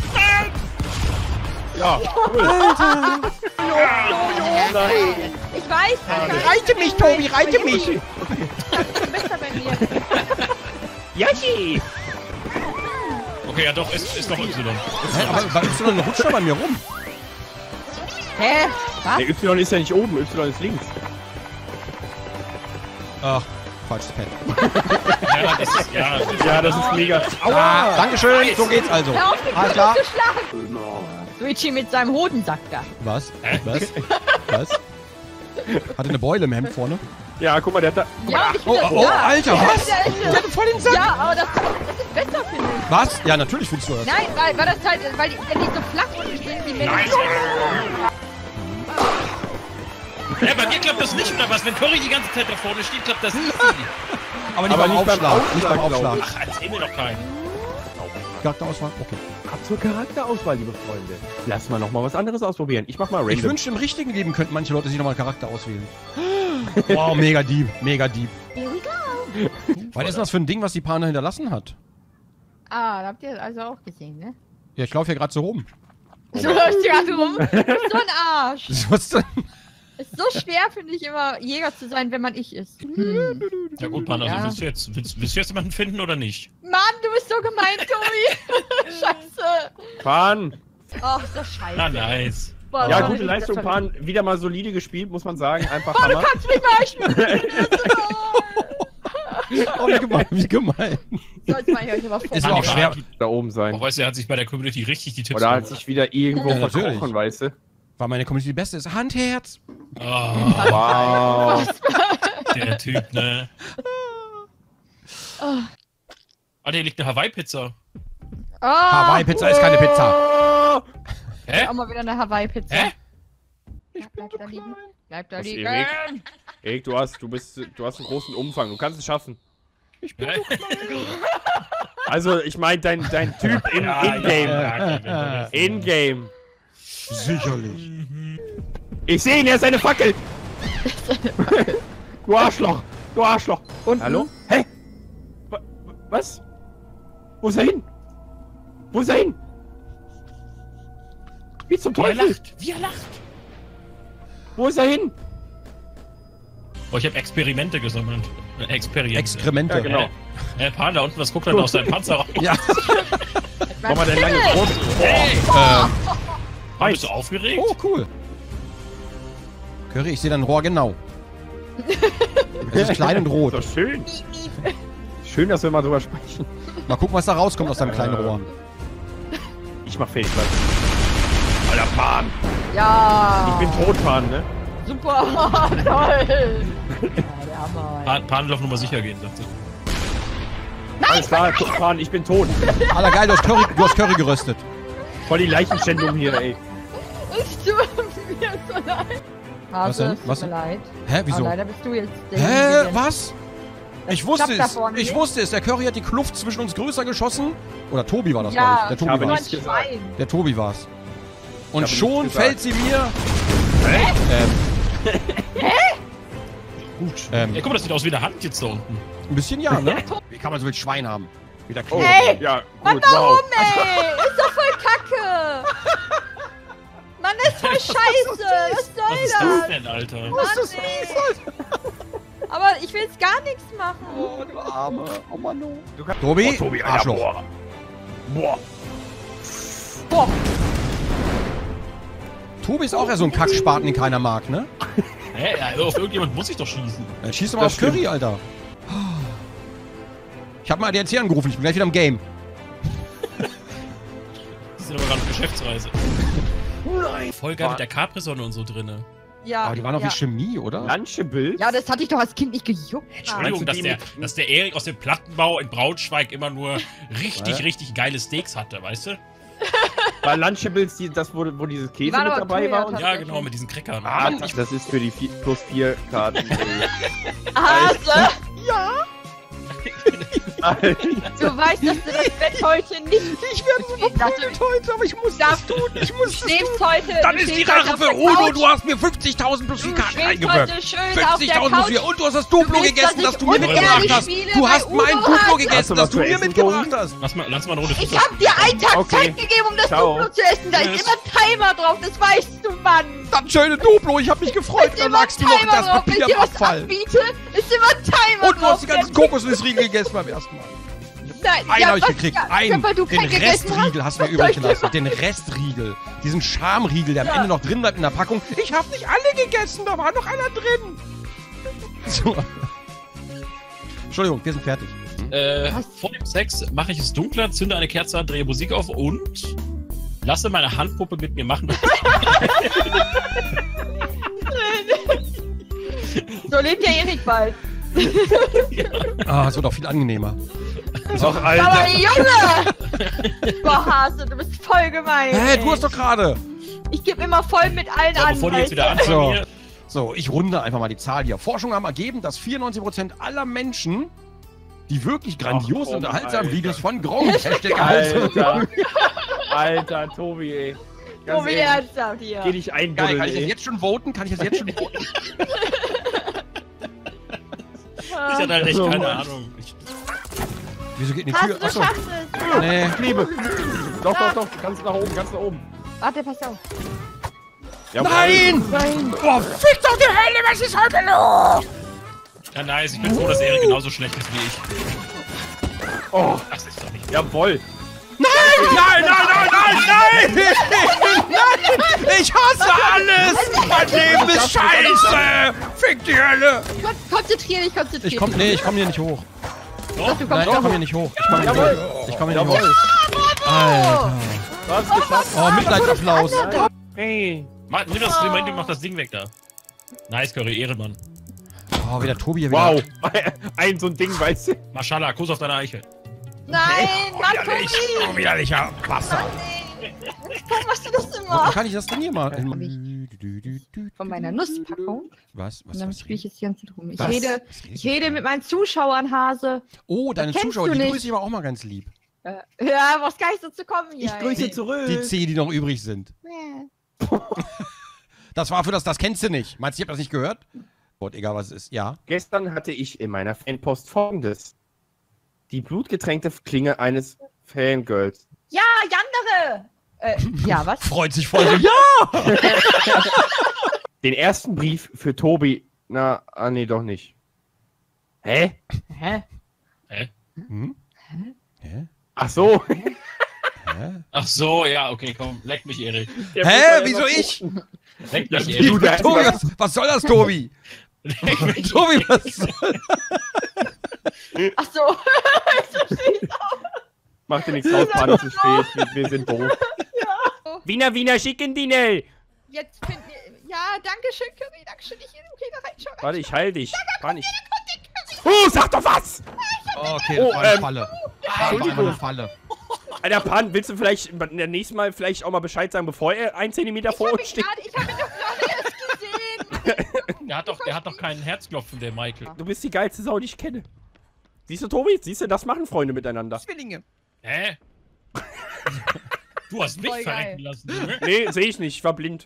Ja, cool. Nein. Ich weiß. Reite mich, Tobi, reite mich. Du bist da bei mir. Yashi. Okay, ja doch, ist doch Y. Hä, aber bei Y rutscht er bei mir rum. Hä? Was? Der Y ist ja nicht oben, Y ist links. Ach, falsches Pad. Ja, das ist, ja. Ja, das ist mega. Ah, Dankeschön, so geht's also. Hör auf, den Alles klar. zu schlagen. Luigi mit seinem Hodensack da. Was? Was? Was? Hatte eine Beule im Hemd vorne. Ja, guck mal, der hat da. Ja, und ich Oh, finde oh, ja. Alter, Ja, was? ja, ja. Der hatte voll den Sack. Ja, aber das ist besser, finde ich. Was? Ja, natürlich findest du das. Nein, weil das halt, weil die so flach unten stehen wie Männer. Hä, bei mir klappt das nicht, oder was? Wenn Curry die ganze Zeit da vorne steht, klappt das nicht. Aber nicht Aber beim nicht beim Aufschlag. Nicht beim Aufschlag, Aufschlag. Ach, erzähl mir doch keinen. Charakterauswahl? Okay. Ab zur Charakterauswahl, liebe Freunde. Lass mal noch mal was anderes ausprobieren. Ich mach mal Ich random. wünschte, im richtigen Leben könnten manche Leute sich nochmal einen Charakter auswählen. Wow, mega deep. Mega deep. Here we go. Was ist denn das für ein Ding, was die Pana hinterlassen hat? Ah, da habt ihr das also auch gesehen, ne? Ja, ich laufe hier gerade so rum. So läuft die gerade rum. Du bist so ein Arsch. Was denn? Ist so schwer, finde ich, immer Jäger zu sein, wenn man ich ist. Hm. Ja gut, Pan, also Ja. willst du jetzt jemanden finden oder nicht? Mann, du bist so gemein, Tobi. Scheiße. Pan. Oh, ist das scheiße. Na, nice. Boah, Ja, sorry, gute Leistung, das Pan. Wieder mal solide gespielt, muss man sagen. Einfach Oh, du Hammer. kannst mich mal, ich bin Oh, wie gemein, wie gemein. so, jetzt mach ich euch aber vor. Ist auch schwer. Da oben sein. Auch weißt du, er hat sich bei der Community richtig die Tipps Oder hat sich wieder irgendwo Ja, natürlich. verkrochen, weißt du? Weil meine Community die beste ist. Handherz. Oh, Wow. der Typ, ne? Ah, hier liegt eine Hawaii-Pizza. Oh, Hawaii-Pizza ist keine Pizza. Hä? auch mal wieder eine Hawaii-Pizza. Hä? Ja, bleib da liegen. Bleib da Was, liegen. Erik? Erik, du hast einen großen Umfang. Du kannst es schaffen. Hä? Also, ich meine, dein Typ in-game. In-game. Sicherlich. Ich sehe ihn, er ist eine Fackel. Du Arschloch. Du Arschloch. Und Hallo? Hä? Was? Wo ist er hin? Wo ist er hin? Wie zum Wie er Teufel? lacht! Wie er lacht! Wo ist er hin? Oh, ich habe Experimente gesammelt. Experimente. Exkremente. Ja, genau. Pan, da unten, was guckt denn aus seinem Panzer raus? Ja. Mach mal dein langes Brot. Hey! Heiß. Bist du aufgeregt? Oh, cool. Curry, ich sehe dein Rohr genau. Es ist klein und rot. Ist doch schön. Schön, dass wir mal drüber sprechen. Mal gucken, was da rauskommt aus deinem kleinen Rohr. Ich mach fertig, Leute. Alter, Pan. Ja. Ich bin tot, Pan, ne? Super. Toll. Ja, der Hammer. Pan darf nur mal sicher gehen, dachte ich. Alles klar, fahren, ich bin tot. Alter, geil, du hast Curry geröstet. Voll die Leichenschändung hier, ey. Es tut mir so leid. Was denn? Es tut Was mir denn? leid. Hä, wieso? Aber leider bist du jetzt der Hä, was? Ich wusste klappt da es. vorne Ich nicht. wusste es. Der Curry hat die Kluft zwischen uns größer geschossen. Oder Tobi war das, Ja, glaube ich. Der habe Tobi nur war ein nichts gesagt. Schwein. Der Tobi war's. Und Ich habe schon nichts gesagt. fällt sie mir. Gut. Ja, guck mal, das sieht aus wie eine Hand jetzt da unten. ein bisschen ja, ne? Wie kann man so viel Schwein haben? Wieder Oh, Hey! ja, Mann, gut, warum, wow. ey? Ist doch voll kacke. Mann, das ist voll scheiße. Was soll Was ist das denn, Alter? Mann, ey. Aber ich will jetzt gar nichts machen. Oh, du Arme. Oh Mann, no. Tobi, Tobi, Alter, Arschloch. boah. Boah. Boah. Tobi ist auch eher so ein Kackspaten, den keiner mag, ne? Hä? Ja, auf irgendjemand muss ich doch schießen. Dann schieß doch mal Das auf Curry, Alter. Ich hab mal ADAC angerufen, ich bin gleich wieder im Game. Die sind aber gerade auf Geschäftsreise. Nein. Voll geil mit der Capri-Sonne und so drinne. Ja. Aber die waren doch ja. wie Chemie, oder? Lunchables? Ja, das hatte ich doch als Kind nicht gejuckt. Entschuldigung, Meinst du dass der Erik aus dem Plattenbau in Braunschweig immer nur richtig geile Steaks hatte, weißt du? War Lunchables das, wo dieses Käse waren mit aber dabei teuer, war? Und Ja, tatsächlich. genau, mit diesen Crackern. ah, das ist für die +4 Karten. Hase, Alter. du weißt, dass du das Bett heute nicht... Ich werde so heute, aber ich muss das tun. Ich muss schläfst heute... Dann du ist die schläfst heute Rache auf für der Uno, Couch. du hast mir 50.000 plus 4 Du Karten schläfst eingewirkt. heute schön auf der 50.000 plus 4 Couch. und du hast das Duplo Du willst, gegessen, dass das du ich mir mitgebracht unehrlich hast. spiele Du bei hast mein Uno Duplo hast. Hast gegessen, du das was du zu mir essen, mitgebracht Tobi? hast. Lass mal eine Runde Ich hab dir einen Tag Okay. Zeit gegeben, um das Ciao. Duplo zu essen. Da ist Tschüss. immer Timer drauf, das weißt du, Mann. Das schöne Duplo, ich hab mich gefreut. Ist Dann immer lagst du noch Timer das drauf. Wenn Papier ich dir im was Abfall. anbiete, ist immer Timer Und du drauf. hast die ganzen Kokosnussriegel gegessen beim ersten Mal. Nein, Einen ja, hab ich was- gekriegt. ja, Einen. weil du Den keinen gegessen Restriegel hast du mir Was soll übrig ich gelassen. Den Restriegel. Diesen Schamriegel, der am Ende noch drin bleibt in der Packung. Ich hab nicht alle gegessen, da war noch einer drin. So. Entschuldigung, wir sind fertig. Vor dem Sex mache ich es dunkler, zünde eine Kerze an, drehe Musik auf und lasse meine Handpuppe mit mir machen. So lebt ja Erik bald. Ah, es wird auch viel angenehmer. Doch, Aber Alter. Junge! Boah, Hase, du bist voll gemein. Hä, ey. du hast doch gerade. Ich gebe immer voll mit allen So, an. bevor die jetzt wieder Alter. anfangen So. hier. So, ich runde einfach mal die Zahl hier. Forschungen haben ergeben, dass 94% aller Menschen, die wirklich grandios komm, unterhaltsamen Alter. Videos von Gronk erhalten. Alter. Alter, Tobi, ey. Ganz Tobi, ehrlich, ernsthaft hier. geh dich Geil, einbuddeln, kann ich das ey. jetzt schon voten? Kann ich das jetzt schon voten? Ich hatte halt echt So, keine Mann. Ahnung. Wieso geht die Hase, Tür? du Achso. schaffst es. Nee. Liebe. Doch, ganz nach oben, ganz nach oben. Warte, pass auf. Ja, Nein! Boah, fick doch die Hölle, was ist heute los? Ja, nice. Ich bin froh, dass Erik genauso schlecht ist wie ich. Oh, Das ist doch nicht. jawohl. Nein, nein! Nein! Ich hasse alles! Mein Leben ist scheiße! Fick die Hölle! Konzentrier dich, konzentrier dich. Ich komm hier nicht hoch. Du kommst Nein, ich doch komm hier nicht hoch. Ich komm hier nicht Jawohl. hoch. Ich komm hier nicht Jawohl. hoch. Alter. Du hast es geschafft. Oh, Mitleidsapplaus. Hey. Nimm mach das Ding weg da. Nice, Curry, Ehrenmann. Oh, wieder Tobi hier wieder. Wow. Ein so ein Ding, weißt du? Maschallah, Kuss auf deine Eichel. Nein, Mann, Tobi! Oh, widerlicher Bastard. Warum machst du das Wo immer? kann ich das denn hier mal? Von meiner Nusspackung. Was? Und dann spiele ich jetzt die ganze Zeit rum. Ich Was? rede mit meinen Zuschauern, Hase. Oh, deine Kennst Zuschauer, du die nicht. grüße ich aber auch mal ganz lieb. Ja, was gar nicht dazu kommen hier. Ich grüße ey. zurück. Die 10, die noch übrig sind. Ja. Das war für das kennst du nicht. Meinst du, ich hab das nicht gehört? Gott, egal was es ist. Ja. Gestern hatte ich in meiner Fanpost folgendes. Die blutgetränkte Klinge eines Fangirls. Ja, Yandere! Ja, was? Freut sich voll so. Ja! Den ersten Brief für Tobi. Na, nee, doch nicht. Hä? Hä? Hm? Hä? Ach so. Hä? Ach so, ja, okay, komm, leck mich, Erik. Hä? Wieso ich? Leck mich, Du, Erik. der Tobi, was soll das, Tobi? Leck mich. Tobi, was soll Ach so. Macht dir nichts raus, Mann, zu spät. Wir sind doof. Wiener Schickendinel. Jetzt finden wir. Ja, danke schön, Curry. Danke schön. Ich okay, da reinschauen. Warte, ich heil dich. Fahr nicht. Sag doch was! Okay, das war eine Falle. Das war Entschuldigung. eine Falle. Alter, Pan, willst du vielleicht in der nächsten Mal vielleicht auch mal Bescheid sagen, bevor er 1 Zentimeter vor uns steht? Ich hab ihn doch gerade erst gesehen. Der hat doch keinen Herzklopfen, der Michael. Du bist die geilste Sau, die ich kenne. Siehst du, Tobi? Siehst du, das machen Freunde miteinander. Zwillinge. Hä? Du hast mich Voll verrecken geil. lassen, Junge. Nee, sehe ich nicht, ich war blind.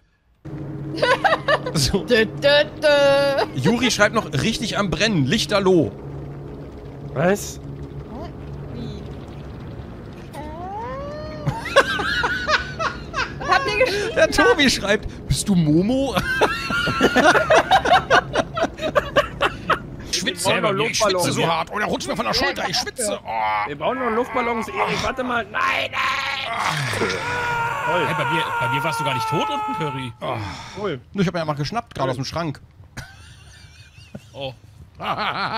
So. Dö, dö, dö. Juri schreibt noch richtig am Brennen. Lichterloh. Was? Wie? Was habt ihr geschrieben? Der Tobi schreibt, bist du Momo? Schwitze, Ich schwitze so hart. Oder rutscht mir von der Schulter. Ich schwitze. Oh. Wir brauchen noch Luftballons, Erik, warte mal. Nein, Toll, Hey, bei mir warst du gar nicht tot unten, Curry. cool. Ich hab mir ja mal geschnappt, gerade aus dem Schrank. Oh. Also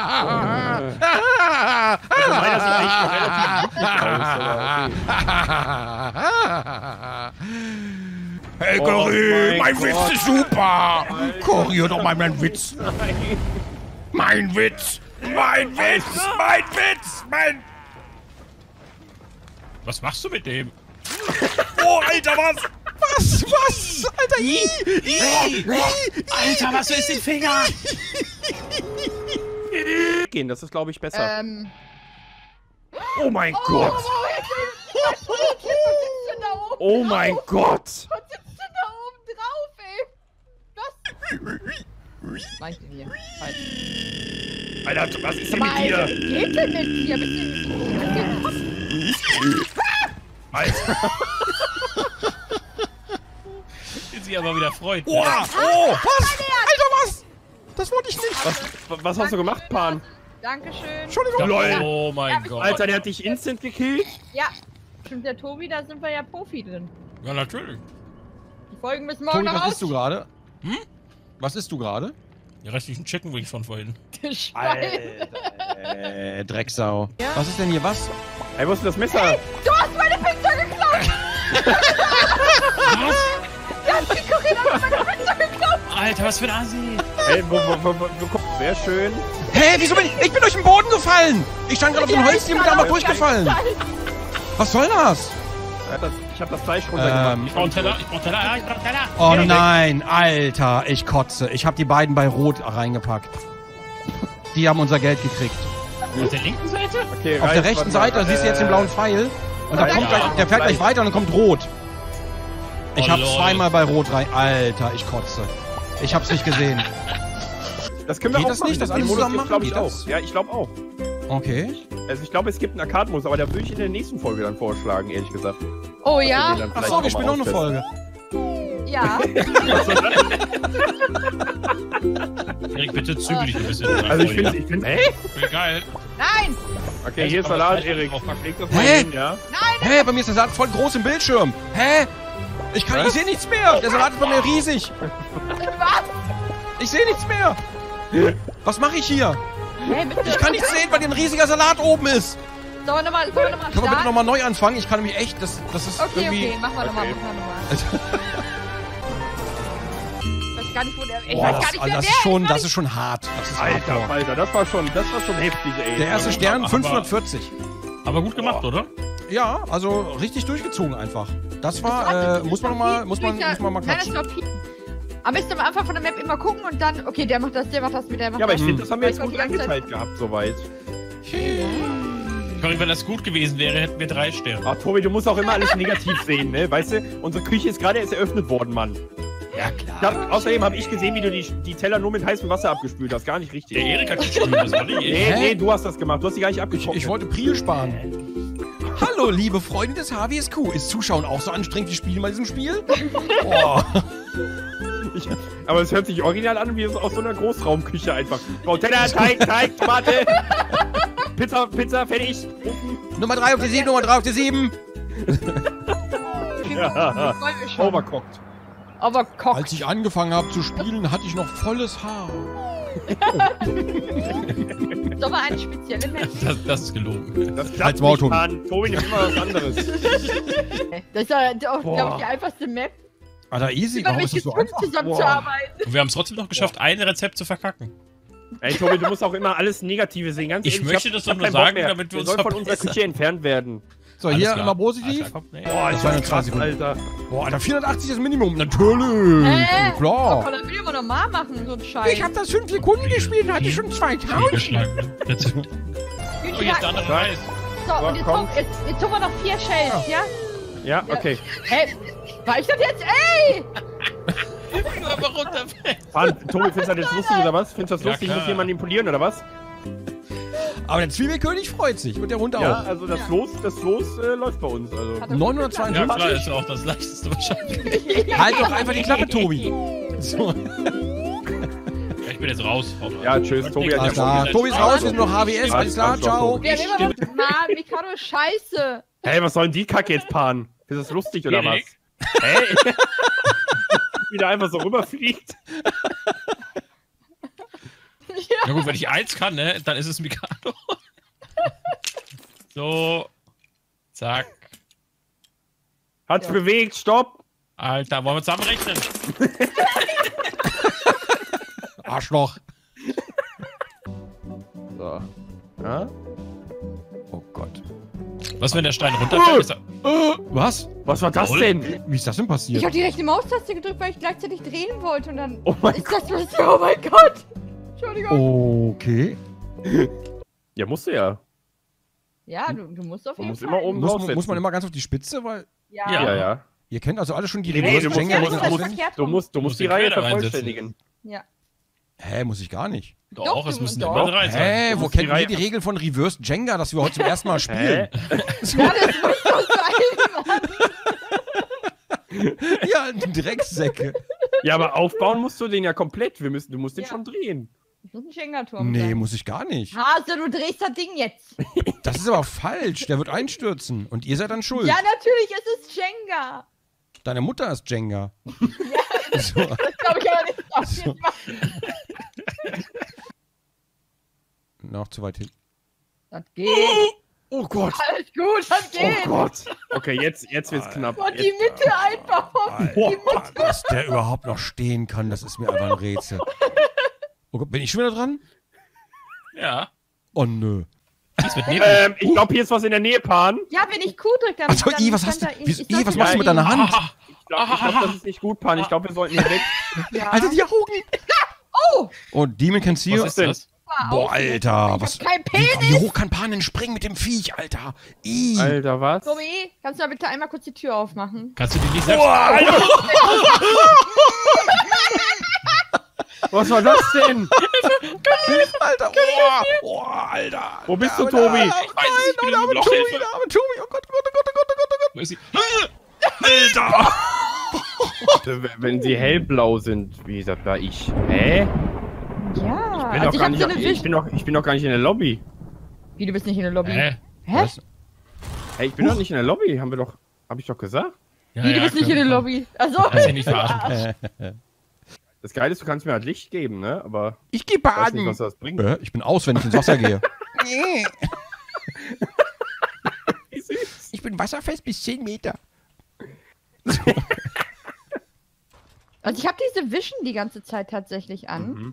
meiner sieht eigentlich noch relativ glücklich aus, aber Hey, Oh Cory, mein mein Witz Gott. ist super. Cory, hör doch mal meinen Witz. okay. Mein Witz. Mein Witz. Mein Witz. Mein... Was machst du mit dem? Oh, Alter, was? Was? Alter, Alter, was ist den Finger? Gehen, das ist, glaube ich, besser. Oh, Oh mein Gott. was sitzt denn da oben? Oh mein Gott. Was sitzt denn da oben drauf, ey? Was? Was mach ich denn hier? Halt. Alter, was ist denn Was mit dir? geht denn mit dir? Alter. Die sich aber wieder freut. Oh, was? Alter, was? Das wollte ich nicht. Was hast du gemacht, Pan? Dankeschön. Entschuldigung. Lol. Oh mein Gott. Alter, der hat dich instant gekillt? Ja, stimmt, der Tobi, da sind wir ja Profi drin. Ja, natürlich. Die Folgen müssen morgen Tobi, noch was isst du gerade? Was isst du gerade? Die restlichen Chicken Wings von vorhin. Schwein. Drecksau. Ja? Was ist denn hier was? Ey, wo ist denn das Messer? Du hast meine Pizza geklaut! Ja, die Corinna hat meine Pizza geklaut! Alter, was für ein Asi. Ey, wo kommt? Sehr schön. Hä, wieso bin ich? Ich bin durch den Boden gefallen. Ich stand gerade auf dem Holzchen und bin einfach durchgefallen. Was soll das? Ich hab das Fleisch runtergemacht. Ich brauch einen Teller, ich brauch einen Teller. Oh nein, Alter, ich kotze. Ich habe die beiden bei Rot reingepackt. Die haben unser Geld gekriegt. Auf der linken Seite? Okay, Auf der rechten Seite, da siehst du jetzt den blauen Pfeil. Und da kommt gleich, der fährt gleich weiter und dann kommt Rot. Ich Oh, habe lol. zweimal bei Rot rein. Alter, ich kotze. Ich hab's nicht gesehen. Das können wir Geht auch das machen. nicht, das Den alles Modus zusammen gibt's, glaub ich, machen? auch. Geht das? Ja, ich glaube auch. Okay. Also ich glaube, es gibt einen Arcade-Modus, aber da würde ich in der nächsten Folge dann vorschlagen, ehrlich gesagt. Oh Den ja? dann Ach vielleicht so, wir auch spielen mal noch eine Folge. Ja. Erik, bitte zügel dich ein bisschen. Also ich finde, hey? Geil. Nein! Okay, hier ist Salat, Erik. Leg das mal Hä? hin, ja? Hä, bei mir ist der Salat voll groß im Bildschirm. Hä? Ich sehe nichts mehr. Der Salat ist bei mir riesig. Was? Ich sehe nichts mehr. Was mache ich hier? Hey, bitte. Ich kann nichts sehen, weil hier ein riesiger Salat oben ist. Sollen wir nochmal Können wir bitte starten? nochmal neu anfangen? Ich kann nämlich echt, das ist Okay, irgendwie... okay, machen wir nochmal, Okay. Ich weiß gar nicht, wo der... Ich Boah, weiß gar nicht, wer das der ist schon, ist. das ist schon hart. Das ist Alter, hardcore. Alter, das war schon heftig, ey. Der erste Stern 540. Aber gut gemacht, oder? Ja, also richtig durchgezogen einfach. Das war, muss man mal Nein, das klatschen. war Piepen. Am besten am Anfang von der Map immer gucken und dann, okay, der macht das, der macht das, der macht Ja, aber das. ich finde, das haben wir jetzt Weil ich gut war die ganze eingeteilt gehabt, soweit. Curry, wenn das gut gewesen wäre, hätten wir 3 Sterne. Ach, Tobi, du musst auch immer alles negativ sehen, ne? Weißt du, unsere Küche ist gerade erst eröffnet worden, Mann. Ja, klar. Außerdem habe ich gesehen, wie du die Teller nur mit heißem Wasser abgespült hast. Gar nicht richtig. Der Erik hat gespielt, das war nicht ich. Nee, du hast das gemacht. Du hast die gar nicht abgeschockt. Ich wollte Priel sparen. Hallo, liebe Freunde des HWSQ. Ist Zuschauen auch so anstrengend wie Spielen bei diesem Spiel? Boah. Aber es hört sich original an, wie es aus so einer Großraumküche einfach. Oh, Teller, Teig, Tomate. Pizza, fertig. Nummer 3 auf die 7, Nummer 3 auf die 7. Ja. Wollen wir schon. Overcooked. Aber kocht. Als ich angefangen habe zu spielen, hatte ich noch volles Haar. Sollen wir eine spezielle Map? Das ist gelogen. Das Halt's klappt Maul, nicht, Tobi. Mann. Tobi, nimm immer was anderes. Das ist ja auch, glaube ich, die einfachste Map. Alter, easy. Man Warum ist ist das so gezwungen, einfach? zusammenzuarbeiten. Und wir haben es trotzdem noch geschafft, ein Rezept zu verkacken. Ey, Tobi, du musst auch immer alles Negative sehen. Ganz Ich ehrlich, möchte das doch hab nur keinen Bock sagen, mehr. damit wir uns soll von unserer verbessern. Küche entfernt werden. So, Alles hier klar. immer positiv. Alter, komm, nee. Boah, Das war eine 20 Sekunden. Alter. Boah, Alter, 480 ist das Minimum. Natürlich. Oh, Klar. das will ich aber normal machen, so ein Scheiß. Ich hab das 5 Sekunden gespielt und hatte schon 2000. Geschlagen, ne? That's it. Oh, jetzt der andere Reis. So, und jetzt, komm. jetzt tun wir noch 4 Shells, ja? Ja, okay. Ey, war ich das jetzt? Ey! Nur aber runterfällt. Tobi, findest du das jetzt lustig oder was? Findest du das Ja, lustig? klar. Muss jemand manipulieren oder was? Aber der Zwiebelkönig freut sich und der Hund Ja, auch. also das Los läuft bei uns. Also. Hat er 952. Ja, klar, ist auch das leichteste wahrscheinlich. Halt doch einfach die Klappe, Tobi. So. Ja, ich bin jetzt raus. Haut rein. Ja, tschüss. Tobi hat Alles ja klar. schon Tobi ist raus, wir sind noch HWS. Alles klar, Alles klar, ciao. Tobi. Wir haben immer noch... Mann, Mikado ist scheiße. Hey, was soll denn die Kacke jetzt paaren? Ist das lustig oder was? Erik? Hey? Wieder einfach so rüberfliegt. Ja gut, wenn ich 1 kann, ne, dann ist es Mikado. So. Zack. Hat's bewegt, stopp. Alter, wollen wir zusammen rechnen? Arschloch. So. Ja? Oh Gott. Was, wenn der Stein runterfällt? Ist er- Was? Was war das Jawohl. denn? Wie ist das denn Ich passiert? habe die rechte Maustaste gedrückt, weil ich gleichzeitig drehen wollte und dann Oh mein ist das was. Oh mein Gott! Entschuldigung. Okay. Ja, musst du ja. Ja, du musst auf Man jeden muss Fall. immer oben draufsetzen. Muss man immer ganz auf die Spitze, weil Ja. Ja. Ja, ja. ihr kennt also alle schon die Nee, Regeln. du musst- Ja, nicht, musst- dass musst- es verkehrt Du kommt. musst musst die den Reihe Quer da vervollständigen. Ja. Hä, muss ich gar nicht. Doch, es du- müssen doch. immer 3 sein. Hä, wo musst die kennen wir Reihe- die Regeln von Reverse Jenga, dass wir heute zum ersten Mal spielen? Hä? So, Ja, das muss doch sein, Mann. ja, Drecksäcke. Ja, aber aufbauen musst du den ja komplett. Du musst den Ja. schon drehen. Das muss ein Schengerturm Nee, sein. muss ich gar nicht. Hase, du drehst das Ding jetzt. Das ist aber falsch. Der wird einstürzen. Und ihr seid dann schuld. Ja, natürlich ist es Jenga. Deine Mutter ist Jenga. So. Das glaube ich aber nicht. Auf jeden Fall. Noch zu weit hin. Das geht. Oh Gott. Alles gut, das Oh geht. Gott. Okay, jetzt wird's knapp. Und die Mitte einfach vom... Alter, dass der überhaupt noch stehen kann, das ist mir einfach ein Rätsel. Oh Gott, bin ich schon wieder dran? Ja. Oh nö. Das wird neblig. Ich glaube, hier ist was in der Nähe, Pan. Ja, wenn ich Q drücke, dann... Achso, dann was hast du? kann da- Wie, ich sag was dir machst du mit deiner Hand? Ah, Ich glaube, das ist nicht gut, Pan. Ich glaube, wir sollten hier weg. Ja. Alter, die Augen! Oh! Oh, Demon can see you. was ist das? Boah, Alter, was? Ich hab kein Wie Penis! hoch kann Panen springen mit dem Viech, Alter? Ih. Alter, was? Tobi, kannst du mal bitte einmal kurz die Tür aufmachen? Kannst du die nicht selbst... Was war das denn? Alter, oh, Alter. Wo bist du, Ja, Tobi? Nein, Ich weiß es, ich bin der im arme Loch. Tobi, Hilfe. der arme Tobi. Oh Gott, oh Gott, oh Gott, oh Gott, oh Gott, oh Wo ist sie? Gott. Wenn sie hellblau sind, wie gesagt, da ich. Hä? Ja, Ich bin, also doch ich gar hab nicht, so eine ich, Vision. bin doch gar nicht in der Lobby. Wie, du bist nicht in der Lobby? Hä? Hä? Hey, ich bin doch nicht in der Lobby, hab ich doch gesagt. Ja, Wie, du bist nicht in der Lobby? Also, Kannst du nicht verarschen. Das Geile ist, du kannst mir halt Licht geben, ne? Aber Ich gehe ich weiß nicht, baden. was das bringt. Ich bin aus, wenn ich ins Wasser gehe. Wie süß. Ich bin wasserfest bis 10 Meter. also ich habe diese Vision die ganze Zeit tatsächlich an.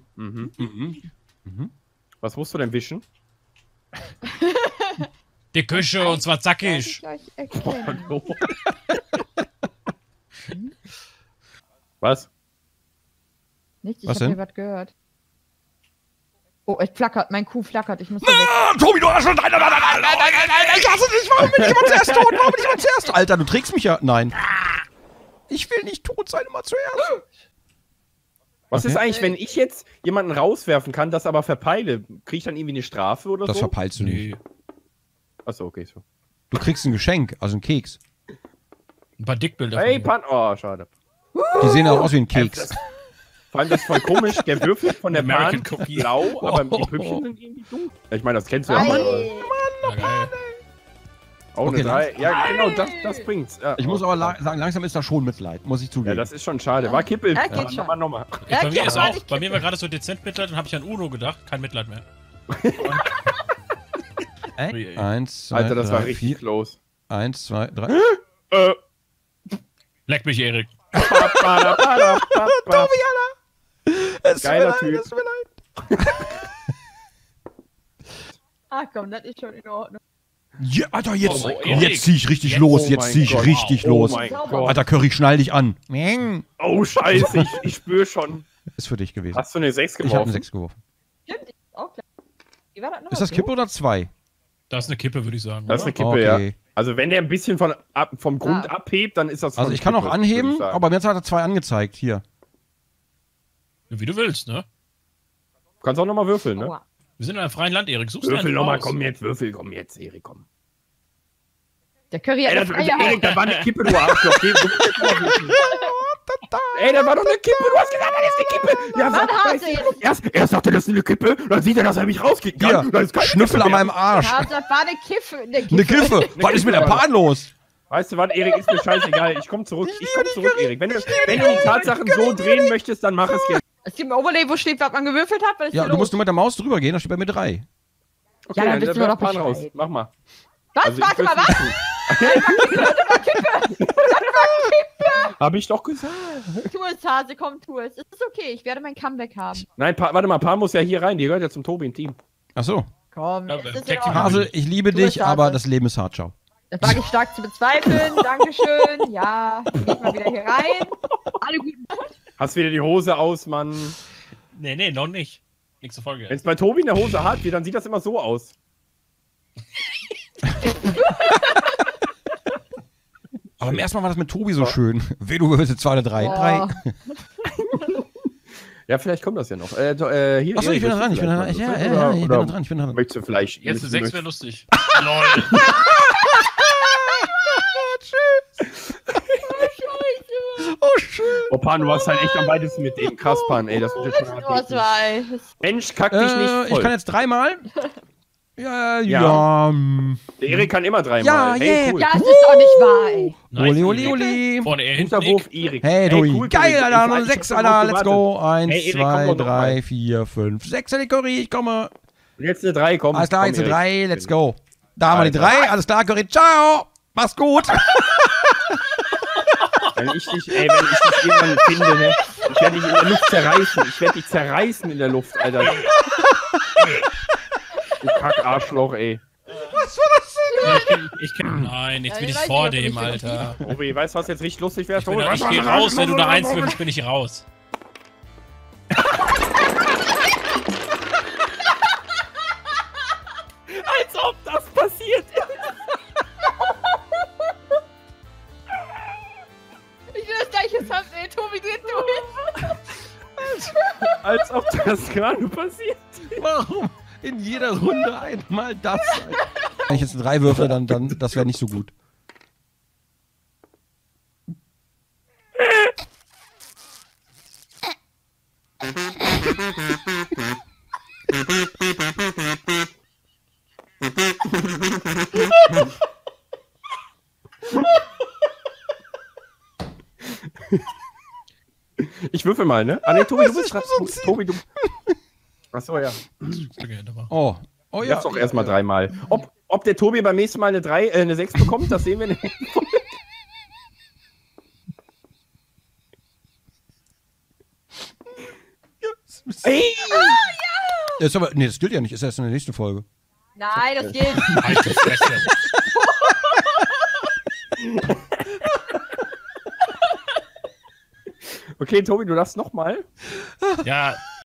Was musst du denn wischen? Die Küche, und zwar Kann ich zackig. gleich erklären. Was? Nichts, ich Was habe denn? hier was gehört. Oh, es flackert, mein Kuh flackert, ich muss da weg. Ah, Tobi, du Arschloch! Nein, nein, nein, nein, nein, nein, nein, nein, ich hasse dich! Warum bin ich immer zuerst tot? Warum bin ich immer zuerst? Alter, du trägst mich ja. Nein. Ich will nicht tot sein, immer zuerst. Was Okay. ist eigentlich, wenn ich jetzt jemanden rauswerfen kann, das aber verpeile? Krieg ich dann irgendwie eine Strafe oder Das so? verpeilst du nicht. Achso, okay, so. Du kriegst ein Geschenk, also einen Keks. Ein paar Dickbilder. Hey, von Pan. Oh, schade. Die sehen auch aus wie ein Keks. Vor allem, das ist voll komisch. Der Würfel von der American Pan Cookie. ist blau, aber die Püppchen sind irgendwie dunkel. Ja, ich meine, das kennst du ja. Ei. Aber Ja, geil. auch Okay, eine 3. Ja, genau, das bringt's. Ja, Ich muss aber sagen, langsam ist da schon Mitleid, muss ich Ja, zugeben. das ist schon schade. War Kippel. Ja, geht schon. Nochmal. Ja, Bei mir ist klar, auch, ich bei mir war gerade so dezent Mitleid, dann habe ich an Uno gedacht, kein Mitleid mehr. Ey? 1, 2, Alter, das 3, war richtig 4. close. 1, 2, 3. Leck mich, Erik. Tobi, Alter! Es tut mir Geiler leid, Typ. es tut mir leid. Ah komm, das ist schon in Ordnung. Ja, Alter, jetzt, Oh mein Gott. jetzt zieh ich richtig Jetzt- los. oh Jetzt mein zieh ich Gott. richtig Oh los. mein Sauber. Gott. Alter, Curry, schnall dich an. Meng. Oh, scheiße, ich spür schon. Ist für dich gewesen. Hast du eine 6 Ich habe eine geworfen? 6 geworfen. Stimmt, ist auch klar. Wie war das noch? Ist das Kippe oder 2? Das ist eine Kippe, würde ich sagen. Das ist eine oder? Kippe, ja. Okay. Also wenn der ein bisschen vom Grund abhebt, dann ist das Also schon ich kann Kippe, auch würd ich anheben, sagen. aber mir hat er 2 angezeigt. Hier. Ja, wie du willst, ne? Du kannst auch nochmal würfeln, ne? Aua. Wir sind in einem freien Land, Erik. Suchst du Würfel einen nochmal, raus? komm jetzt, Erik, komm. Der Curry hat Ey, eine freie Hand. Erik, da war eine Kippe, du Arschloch. Geh, du musst jetzt mal würfeln. Ey, da war doch eine Kippe, du hast gesagt, das ist eine Kippe. Ja, Mann, was, Hase jetzt. erst sagt er, das ist eine Kippe, dann sieht er, dass er mich rauskicken kann. Hier, Dann ist keine Schnüffel Kippe an mehr. meinem Arsch. Ja, das war eine Kiffe. Eine Kiffe. Was ist mit der Pan los? Weißt du was, Erik, ist mir scheißegal. Ich komm zurück, Erik. Wenn du die Tatsachen so drehen möchtest, dann mach es jetzt. Es gibt im Overlay, wo steht, was man gewürfelt hat. Was ist Ja, hier du los? musst nur mit der Maus drüber gehen, da steht bei mir 3. Okay, Ja, dann wissen wir werf doch Pan raus. Bescheid. Mach mal. Was? Also, ich Warte mal, will's was? wissen. Hab ich doch gesagt. Tu es, Hase, komm, tu es. Es ist okay, ich werde mein Comeback haben. Nein, warte mal, Pan muss ja hier rein. Die gehört ja zum Tobi im Team. Ach so. Komm, Ja, es ist in Tag Team Ordnung. Hase, ich liebe Du dich, bist aber Hase. das Leben ist hart, ciao. Das wage ich stark zu bezweifeln. Dankeschön. Ja, geht mal wieder hier rein. Alle guten. Hast wieder die Hose aus, Mann. Nee, noch nicht. Nächste Folge. Wenn es bei Tobi eine Hose hart wird, dann sieht das immer so aus. Aber beim ersten Mal war das mit Tobi so schön. Wen du willst, 2 oder 3? 3. Boah. Ja, vielleicht kommt das ja noch. Hier, Achso, ich bin da dran, ich bin da dran. Möchtest du Ja, vielleicht ja, mal ich bin oder da dran, ich bin da dran. Möchtest du vielleicht. Jetzt eine 6 wäre möchtest- lustig. Lol. Oh, schön. Oh, Pan, du warst halt echt am weitesten mit dem. Krass, Pan, ey, das wird jetzt schon hart. Was weiß. Mensch, kack dich nicht voll. Ich kann jetzt 3-mal. Ja. Der Erik kann immer 3-mal. Ja, hey, yeah. cool. Ja, es ist doch nicht wahr, ey. Oli, oli, Erik. oli. Vorne er hinten. Guter Wurf, Erik. Hey, Tobi. cool, Geil, Tobi. Alter. Ich Noch hab 6, schon Alter. drauf Let's gewartet. go. 1, Hey, Erik, komm 2, doch noch 3, mal. 4, 5, 6. Die Curry, ich komme. Jetzt eine 3, komm. Alles klar, komm, jetzt eine Erik. 3. Let's go. Da haben wir die Alter. 3. Alles klar, Curry. Ciao. Mach's gut. Wenn ich dich irgendwann finde, ne? Ich werde dich in der Luft zerreißen. Ich werde dich zerreißen in der Luft, Alter. Du Kackarschloch, ey. Ich kenn. Nein, jetzt Ja, bin ich ich weiß vor nicht, ob dem, du mich Alter. Tobi, weißt du, was jetzt richtig lustig wäre? Ich geh raus, wenn du da 1 würfelst, bin ich raus. Als ob das passiert ist. Ich will das gleiche Thumbnail, Tobi, geht durch. Als ob das gerade passiert. Warum? In jeder Runde einmal das. Wenn ich jetzt eine 3 würfle, dann das wäre nicht so gut. Ich würfel mal, ne? Ah, ne, Tobi, du bist dran. Tobi, du. Achso, ja. Okay, da war. Oh. Oh Ja, doch erstmal 3-mal. Ob der Tobi beim nächsten Mal eine 6 bekommt, das sehen wir in der nächsten Folge. Ey! Ist aber, nee, das gilt ja nicht. Ist erst in der nächsten Folge. Nein, das geht. Halt die Fresse. Okay, Tobi, du darfst nochmal. Ja,